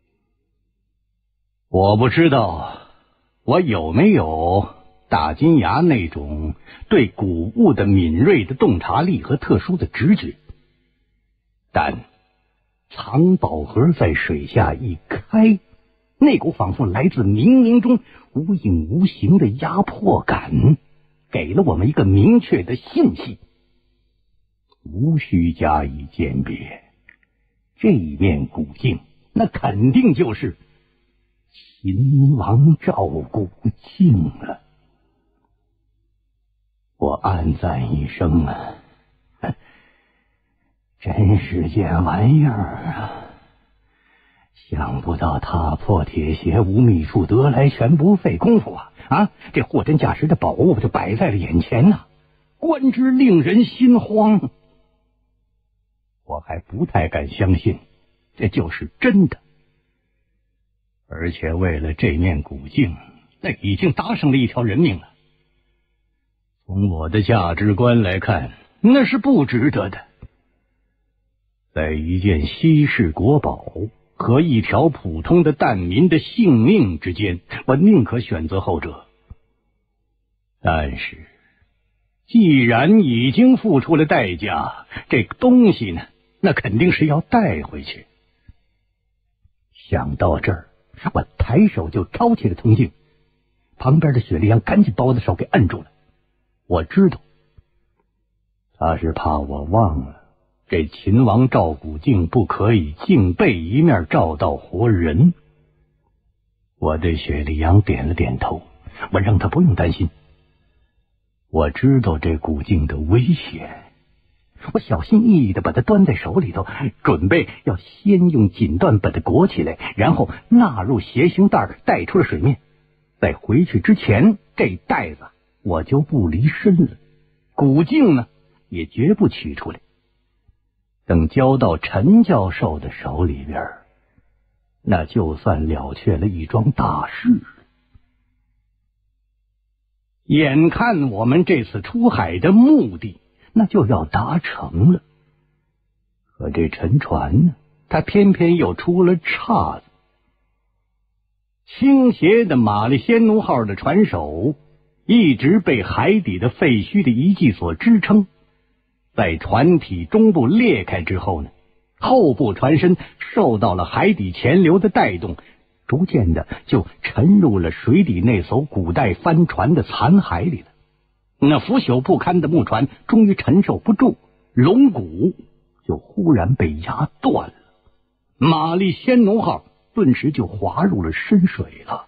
我不知道我有没有大金牙那种对古物的敏锐的洞察力和特殊的直觉，但藏宝盒在水下一开，那股仿佛来自冥冥中无影无形的压迫感，给了我们一个明确的信息，无需加以鉴别，这面古镜那肯定就是秦王赵古镜了。我暗赞一声啊，真是件玩意儿啊！想不到踏破铁鞋无觅处，得来全不费功夫啊！啊，这货真价实的宝物就摆在了眼前呐、啊，观之令人心慌。我还不太敢相信这就是真的，而且为了这面古镜，那已经搭上了一条人命了。从我的价值观来看，那是不值得的。在一件稀世国宝和一条普通的蛋民的性命之间，我宁可选择后者。但是既然已经付出了代价，这个东西呢，那肯定是要带回去。想到这儿，我抬手就抄起了铜镜，旁边的雪莉杨赶紧把我的手给摁住了。我知道他是怕我忘了这秦王赵古镜不可以镜背一面照到活人。我对雪莉杨点了点头，我让他不用担心。我知道这古镜的危险，我小心翼翼地把它端在手里头，准备要先用锦缎把它裹起来，然后纳入斜形袋带出了水面。在回去之前，这袋子我就不离身了，古镜呢也绝不取出来。等交到陈教授的手里边，那就算了却了一桩大事。眼看我们这次出海的目的那就要达成了，可这沉船呢，他偏偏又出了岔子。倾斜的玛丽仙奴号的船首一直被海底的废墟的遗迹所支撑，在船体中部裂开之后呢， 后部船身受到了海底潜流的带动，逐渐的就沉入了水底那艘古代帆船的残骸里了。那腐朽不堪的木船终于承受不住，龙骨就忽然被压断了，玛丽仙奴号顿时就滑入了深水了。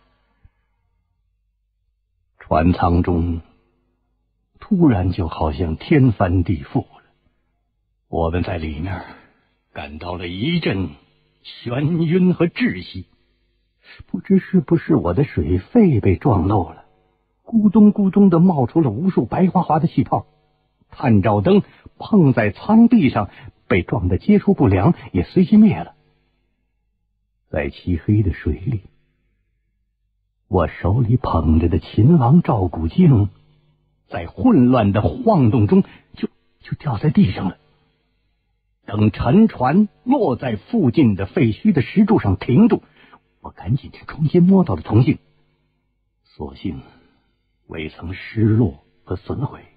船舱中突然就好像天翻地覆了，我们在里面感到了一阵眩晕和窒息，不知是不是我的水肺被撞漏了，咕咚咕咚的冒出了无数白花花的气泡，探照灯碰在舱壁上被撞得接触不良，也随即灭了。在漆黑的水里，我手里捧着的秦王照骨镜在混乱的晃动中就就掉在地上了。等沉船落在附近的废墟的石柱上停住，我赶紧重新摸到了铜镜，所幸未曾失落和损毁。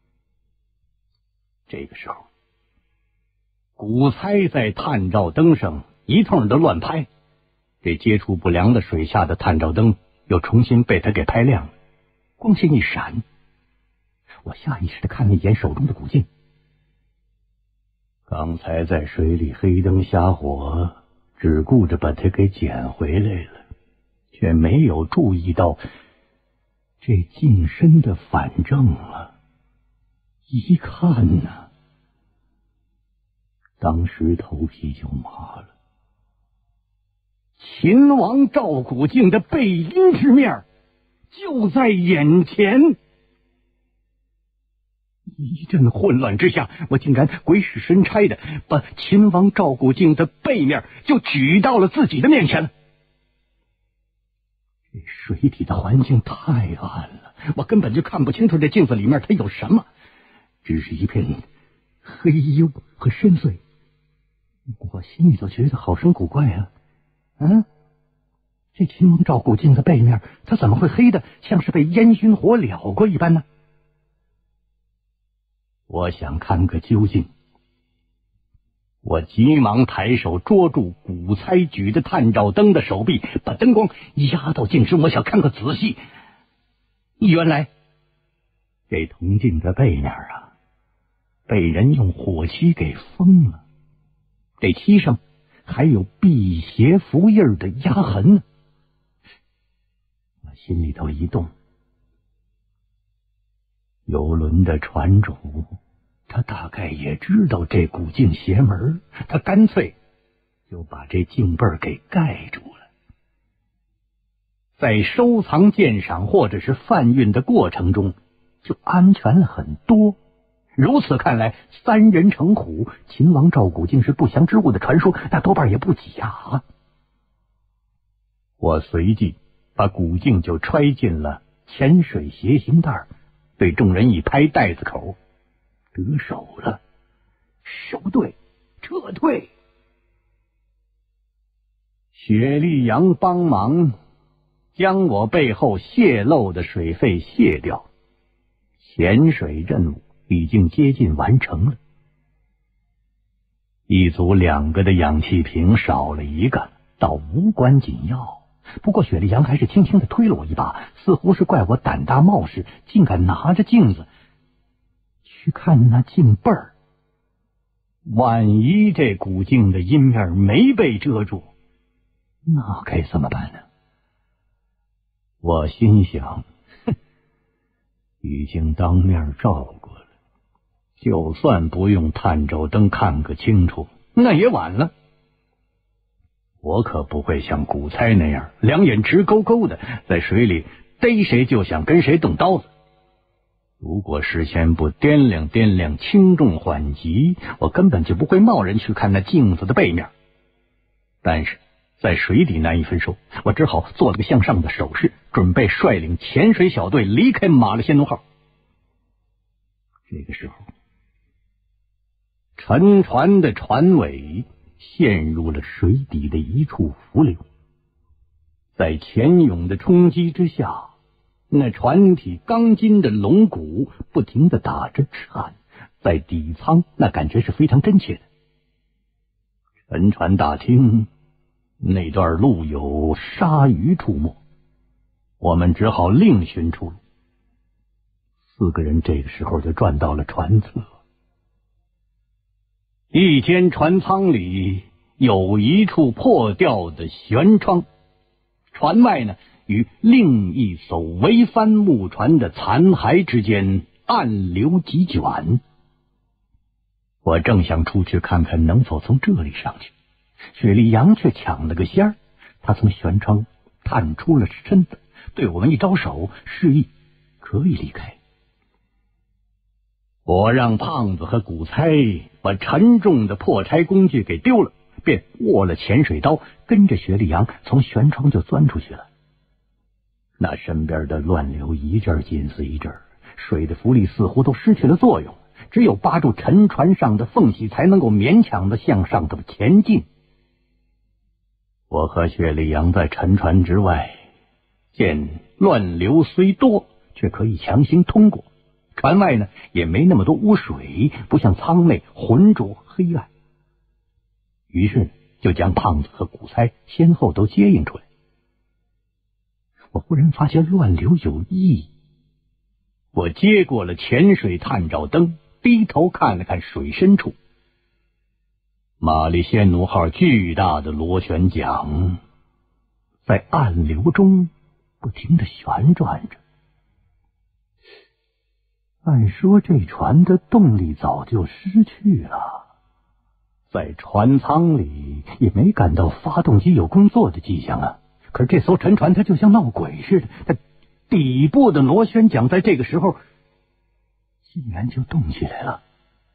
这个时候，古猜在探照灯上一通的乱拍，这接触不良的水下的探照灯又重新被他给拍亮了，光线一闪，我下意识的看了一眼手中的古镜。刚才在水里黑灯瞎火，只顾着把它给捡回来了，却没有注意到这镜身的反正啊！一看呢、啊，当时头皮就麻了。秦王照古镜的背阴之面就在眼前。一阵混乱之下，我竟然鬼使神差的把秦王照古镜的背面就举到了自己的面前了。这水底的环境太暗了，我根本就看不清楚这镜子里面它有什么，只是一片黑幽和深邃。我心里就觉得好生古怪啊！嗯，这秦王照古镜的背面，它怎么会黑的像是被烟熏火燎过一般呢？我想看个究竟，我急忙抬手捉住古猜举的探照灯的手臂，把灯光压到镜身，我想看个仔细。原来这铜镜的背面啊，被人用火漆给封了，这漆上还有辟邪符印的压痕呢。我心里头一动，游轮的船主他大概也知道这古镜邪门，他干脆就把这镜背给盖住了。在收藏鉴赏或者是贩运的过程中就安全了很多。如此看来，三人成虎，秦王照古镜是不祥之物的传说，那多半也不假。我随即把古镜就揣进了潜水斜行袋，对众人一拍袋子口，得手了，收队，撤退。雪莉杨帮忙将我背后泄漏的水肺卸掉，潜水任务已经接近完成了。一组两个的氧气瓶少了一个，倒无关紧要。不过雪莉杨还是轻轻地推了我一把，似乎是怪我胆大冒失，竟敢拿着镜子去看那镜背儿。万一这古镜的阴面没被遮住，那该怎么办呢？我心想，哼，已经当面照过了，就算不用探照灯看个清楚，那也晚了。我可不会像古猜那样两眼直勾勾的在水里逮谁就想跟谁动刀子。如果事先不掂量掂量轻重缓急，我根本就不会贸然去看那镜子的背面。但是在水底难以分收，我只好做了个向上的手势，准备率领潜水小队离开马勒仙奴号。这个时候，沉船的船尾陷入了水底的一处浮流，在潜涌的冲击之下，那船体钢筋的龙骨不停地打着颤，在底舱那感觉是非常真切的。 沉船大厅那段路有鲨鱼出没，我们只好另寻出路。四个人这个时候就转到了船侧。一间船舱里有一处破掉的舷窗，船外呢，与另一艘桅帆木船的残骸之间暗流急卷。我正想出去看看能否从这里上去，雪莉杨却抢了个先儿，他从舷窗探出了身子，对我们一招手，示意可以离开。我让胖子和古猜把沉重的破拆工具给丢了，便握了潜水刀，跟着雪莉杨从舷窗就钻出去了。那身边的乱流一阵紧似一阵，水的浮力似乎都失去了作用，只有扒住沉船上的缝隙才能够勉强的向上头前进。我和雪莉杨在沉船之外，见乱流虽多，却可以强行通过。船外呢也没那么多污水，不像舱内浑浊黑暗。于是就将胖子和古猜先后都接应出来。我忽然发现乱流有异，我接过了潜水探照灯，低头看了看水深处。玛丽仙奴号巨大的螺旋桨在暗流中不停地旋转着。按说这船的动力早就失去了，在船舱里也没感到发动机有工作的迹象啊。可是这艘沉船它就像闹鬼似的，它底部的螺旋桨在这个时候竟然就动起来了。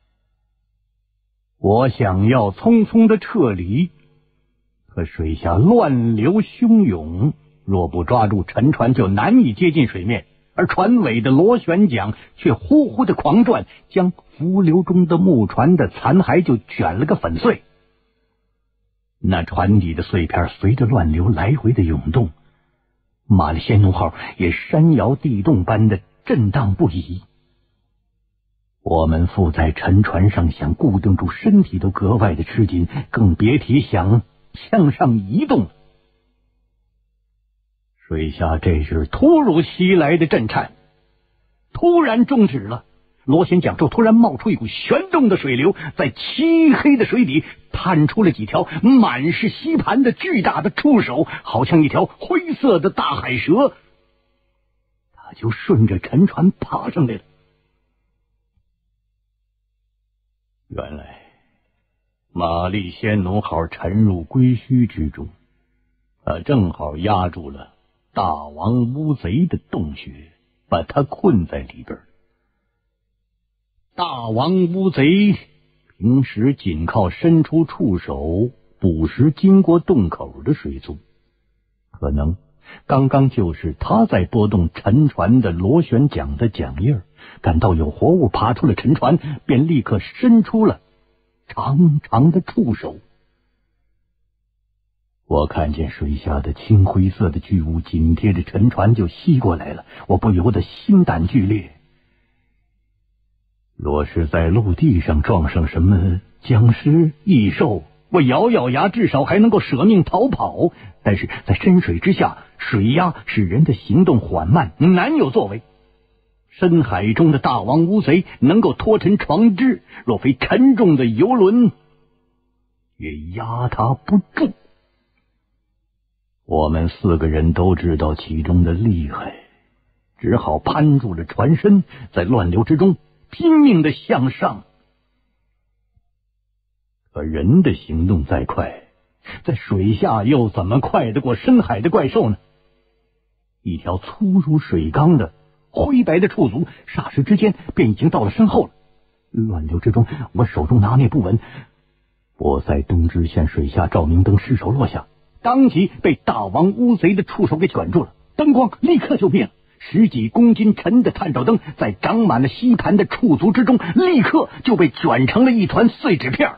我想要匆匆的撤离，可水下乱流汹涌，若不抓住沉船就难以接近水面，而船尾的螺旋桨却呼呼的狂转，将浮流中的木船的残骸就卷了个粉碎。那船底的碎片随着乱流来回的涌动，玛丽仙奴号也山摇地动般的震荡不已。我们附在沉船上，想固定住身体都格外的吃紧，更别提想向上移动了。水下这是突如其来的震颤，突然终止了。螺旋桨处突然冒出一股旋动的水流，在漆黑的水底探出了几条满是吸盘的巨大的触手，好像一条灰色的大海蛇，它就顺着沉船爬上来了。原来玛丽仙奴号沉入龟墟之中，它正好压住了大王乌贼的洞穴，把它困在里边。大王乌贼平时仅靠伸出触手捕食经过洞口的水族，可能刚刚就是他在拨动沉船的螺旋桨的桨叶，感到有活物爬出了沉船，便立刻伸出了长长的触手。我看见水下的青灰色的巨物紧贴着沉船就吸过来了，我不由得心胆俱裂。若是在陆地上撞上什么僵尸异兽，我咬咬牙至少还能够舍命逃跑，但是在深水之下，水压使人的行动缓慢，难有作为。深海中的大王乌贼能够拖沉船只，若非沉重的游轮也压它不住。我们四个人都知道其中的厉害，只好攀住了船身，在乱流之中拼命的向上。可人的行动再快，在水下又怎么快得过深海的怪兽呢？一条粗如水缸的灰白的触足，霎时之间便已经到了身后了。乱流之中，我手中拿捏不稳，波塞冬之线水下照明灯失手落下，当即被大王乌贼的触手给卷住了，灯光立刻就灭了。十几公斤沉的探照灯在长满了吸盘的触足之中，立刻就被卷成了一团碎纸片。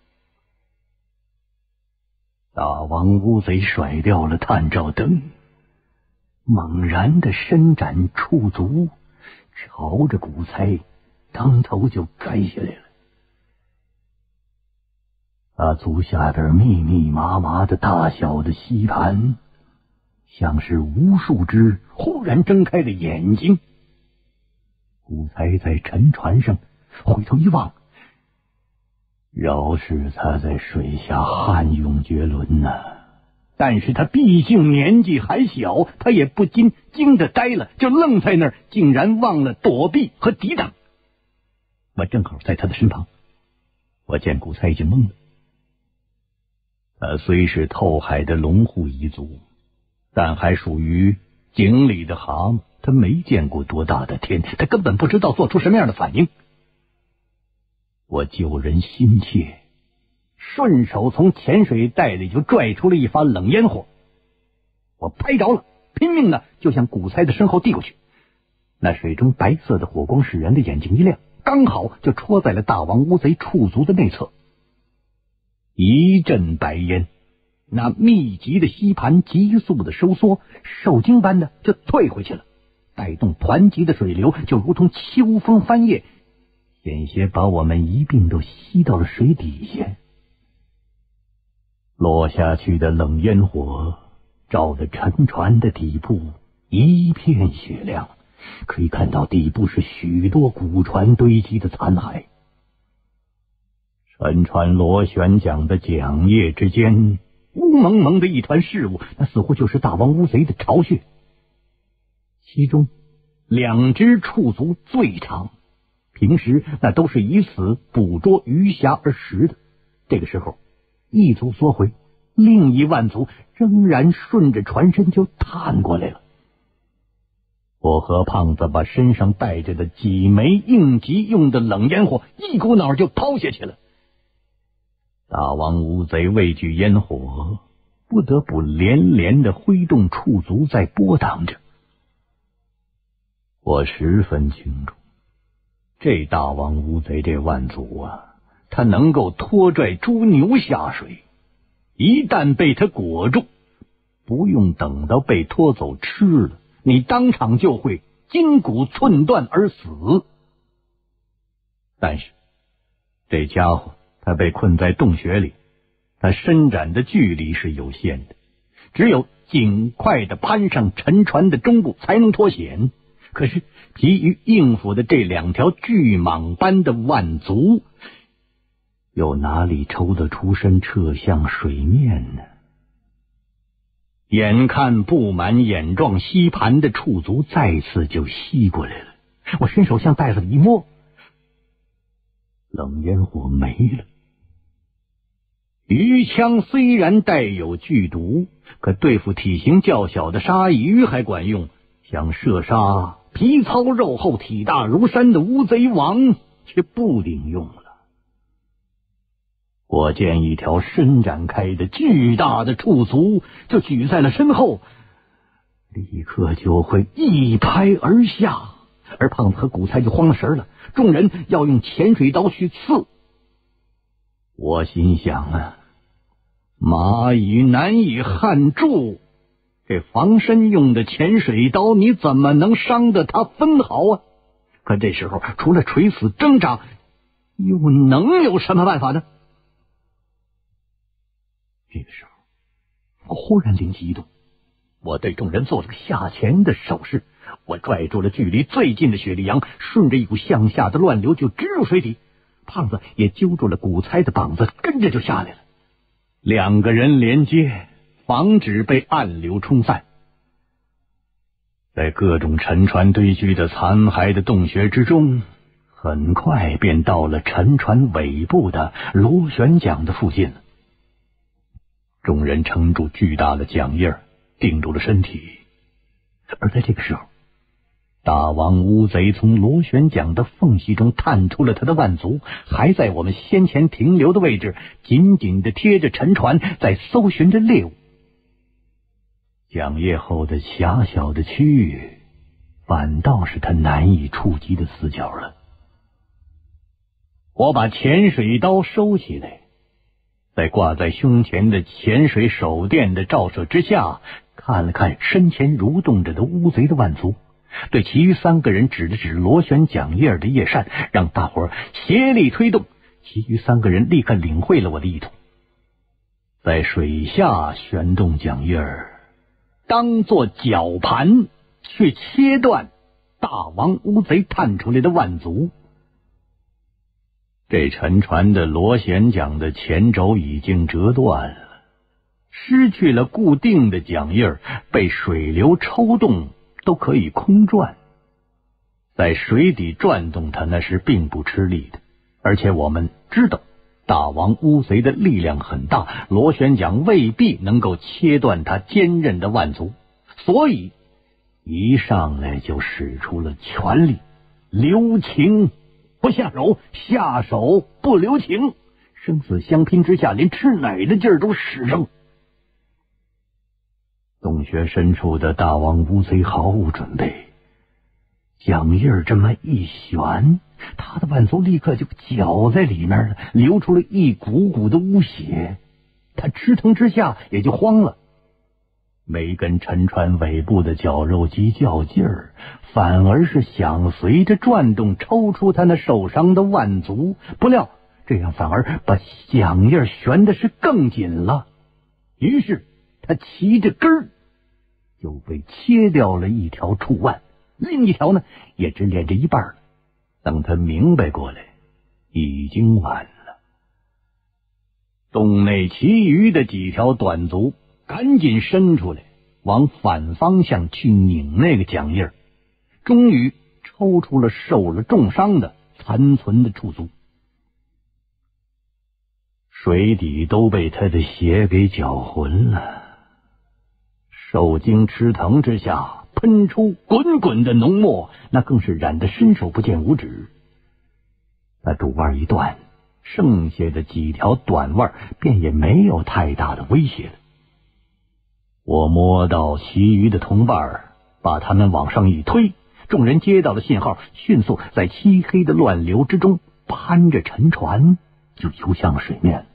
大王乌贼甩掉了探照灯，猛然的伸展触足，朝着古猜当头就该下来了。 啊，足下边密密麻麻的大小的吸盘，像是无数只忽然睁开的眼睛。古才在沉船上回头一望，饶是他在水下悍勇绝伦呐、啊，但是他毕竟年纪还小，他也不禁惊得呆了，就愣在那儿，竟然忘了躲避和抵挡。我正好在他的身旁，我见古才已经懵了。他虽是透海的龙户一族，但还属于井里的蛤蟆，他没见过多大的天，他根本不知道做出什么样的反应。我救人心切，顺手从潜水袋里就拽出了一发冷烟火，我拍着了，拼命的就向古才的身后递过去。那水中白色的火光使人的眼睛一亮，刚好就戳在了大王乌贼触足的内侧。一阵白烟，那密集的吸盘急速的收缩，受惊般的就退回去了，带动湍急的水流，就如同秋风翻叶，险些把我们一并都吸到了水底下。落下去的冷烟火照得沉船的底部一片雪亮，可以看到底部是许多古船堆积的残骸。沉船螺旋桨的桨叶之间，乌蒙蒙的一团事物，那似乎就是大王乌贼的巢穴。其中两只触足最长，平时那都是以此捕捉鱼虾而食的。这个时候，一足缩回，另一腕足仍然顺着船身就探过来了。我和胖子把身上带着的几枚应急用的冷烟火一股脑就抛下去了。大王乌贼畏惧烟火，不得不连连的挥动触足在波挡着。我十分清楚，这大王乌贼这腕足啊，他能够拖拽猪牛下水，一旦被他裹住，不用等到被拖走吃了，你当场就会筋骨寸断而死。但是这家伙他被困在洞穴里，他伸展的距离是有限的，只有尽快的攀上沉船的中部才能脱险。可是疲于应付的这两条巨蟒般的腕足，又哪里抽得出身撤向水面呢？眼看布满眼状吸盘的触足再次就吸过来了，我伸手向袋子里一摸，冷烟火没了。鱼枪虽然带有剧毒，可对付体型较小的鲨鱼还管用，想射杀皮糙肉厚体大如山的乌贼王却不顶用了。我见一条伸展开的巨大的触足就举在了身后，立刻就会一拍而下，而胖子和古才就慌了神了，众人要用潜水刀去刺。我心想啊，蚂蚁难以焊住，这防身用的潜水刀你怎么能伤得它分毫啊？可这时候除了垂死挣扎，又能有什么办法呢？这个时候我忽然灵机一动，我对众人做了个下潜的手势，我拽住了距离最近的雪莉羊，顺着一股向下的乱流就直入水底。胖子也揪住了古猜的膀子，跟着就下来了。两个人连接，防止被暗流冲散。在各种沉船堆积的残骸的洞穴之中，很快便到了沉船尾部的螺旋桨的附近了。众人撑住巨大的桨叶，定住了身体。而在这个时候，大王乌贼从螺旋桨的缝隙中探出了他的腕足，还在我们先前停留的位置紧紧地贴着沉船，在搜寻着猎物。桨叶后的狭小的区域反倒是他难以触及的死角了。我把潜水刀收起来，在挂在胸前的潜水手电的照射之下，看了看身前蠕动着的乌贼的腕足，对其余三个人指了指螺旋桨叶的叶扇，让大伙儿协力推动。其余三个人立刻领会了我的意图， 在水下旋动桨叶儿，当作绞盘去切断大王乌贼探出来的腕足。这沉船的螺旋桨的前轴已经折断了，失去了固定的桨叶儿，被水流抽动都可以空转。在水底转动它那是并不吃力的，而且我们知道大王乌贼的力量很大，螺旋桨未必能够切断它坚韧的腕足，所以一上来就使出了全力，留情不下手，下手不留情，生死相拼之下，连吃奶的劲儿都使上。洞穴深处的大王乌贼毫无准备，桨叶这么一旋，他的腕足立刻就绞在里面了，流出了一股股的污血。他吃疼之下也就慌了，没跟沉船尾部的绞肉机较劲儿，反而是想随着转动抽出他那受伤的腕足，不料这样反而把桨叶旋的是更紧了。于是他齐着根儿就被切掉了一条触腕，另一条呢也只连着一半了。等他明白过来，已经晚了。洞内其余的几条短足赶紧伸出来，往反方向去拧那个桨叶，终于抽出了受了重伤的残存的触足。水底都被他的血给搅浑了，受惊吃疼之下喷出滚滚的浓墨，那更是染得伸手不见五指。那主腕一断，剩下的几条短腕便也没有太大的威胁了。我摸到其余的同伴，把他们往上一推，众人接到了信号，迅速在漆黑的乱流之中攀着沉船就游向了水面。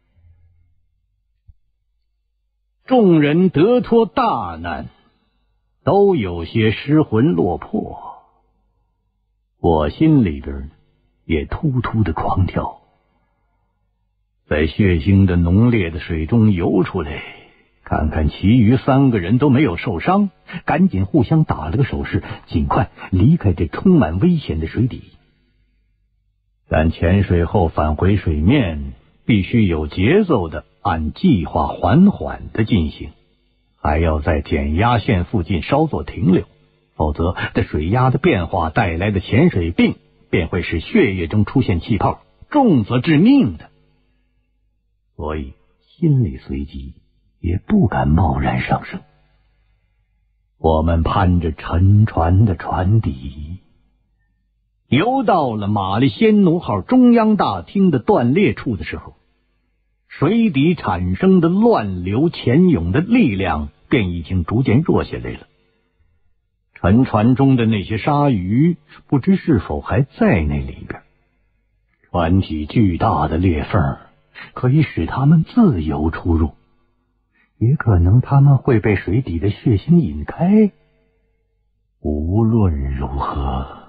众人得脱大难，都有些失魂落魄，我心里边也突突的狂跳。在血腥的浓烈的水中游出来，看看其余三个人都没有受伤，赶紧互相打了个手势，尽快离开这充满危险的水底。但潜水后返回水面，必须有节奏的按计划缓缓的进行，还要在减压线附近稍作停留，否则这水压的变化带来的潜水病便会使血液中出现气泡，重则致命的。所以心里随即也不敢贸然上升。我们攀着沉船的船底，游到了玛丽仙奴号中央大厅的断裂处的时候，水底产生的乱流潜涌的力量便已经逐渐弱下来了。沉船中的那些鲨鱼不知是否还在那里边，船体巨大的裂缝可以使它们自由出入，也可能它们会被水底的血腥引开。无论如何，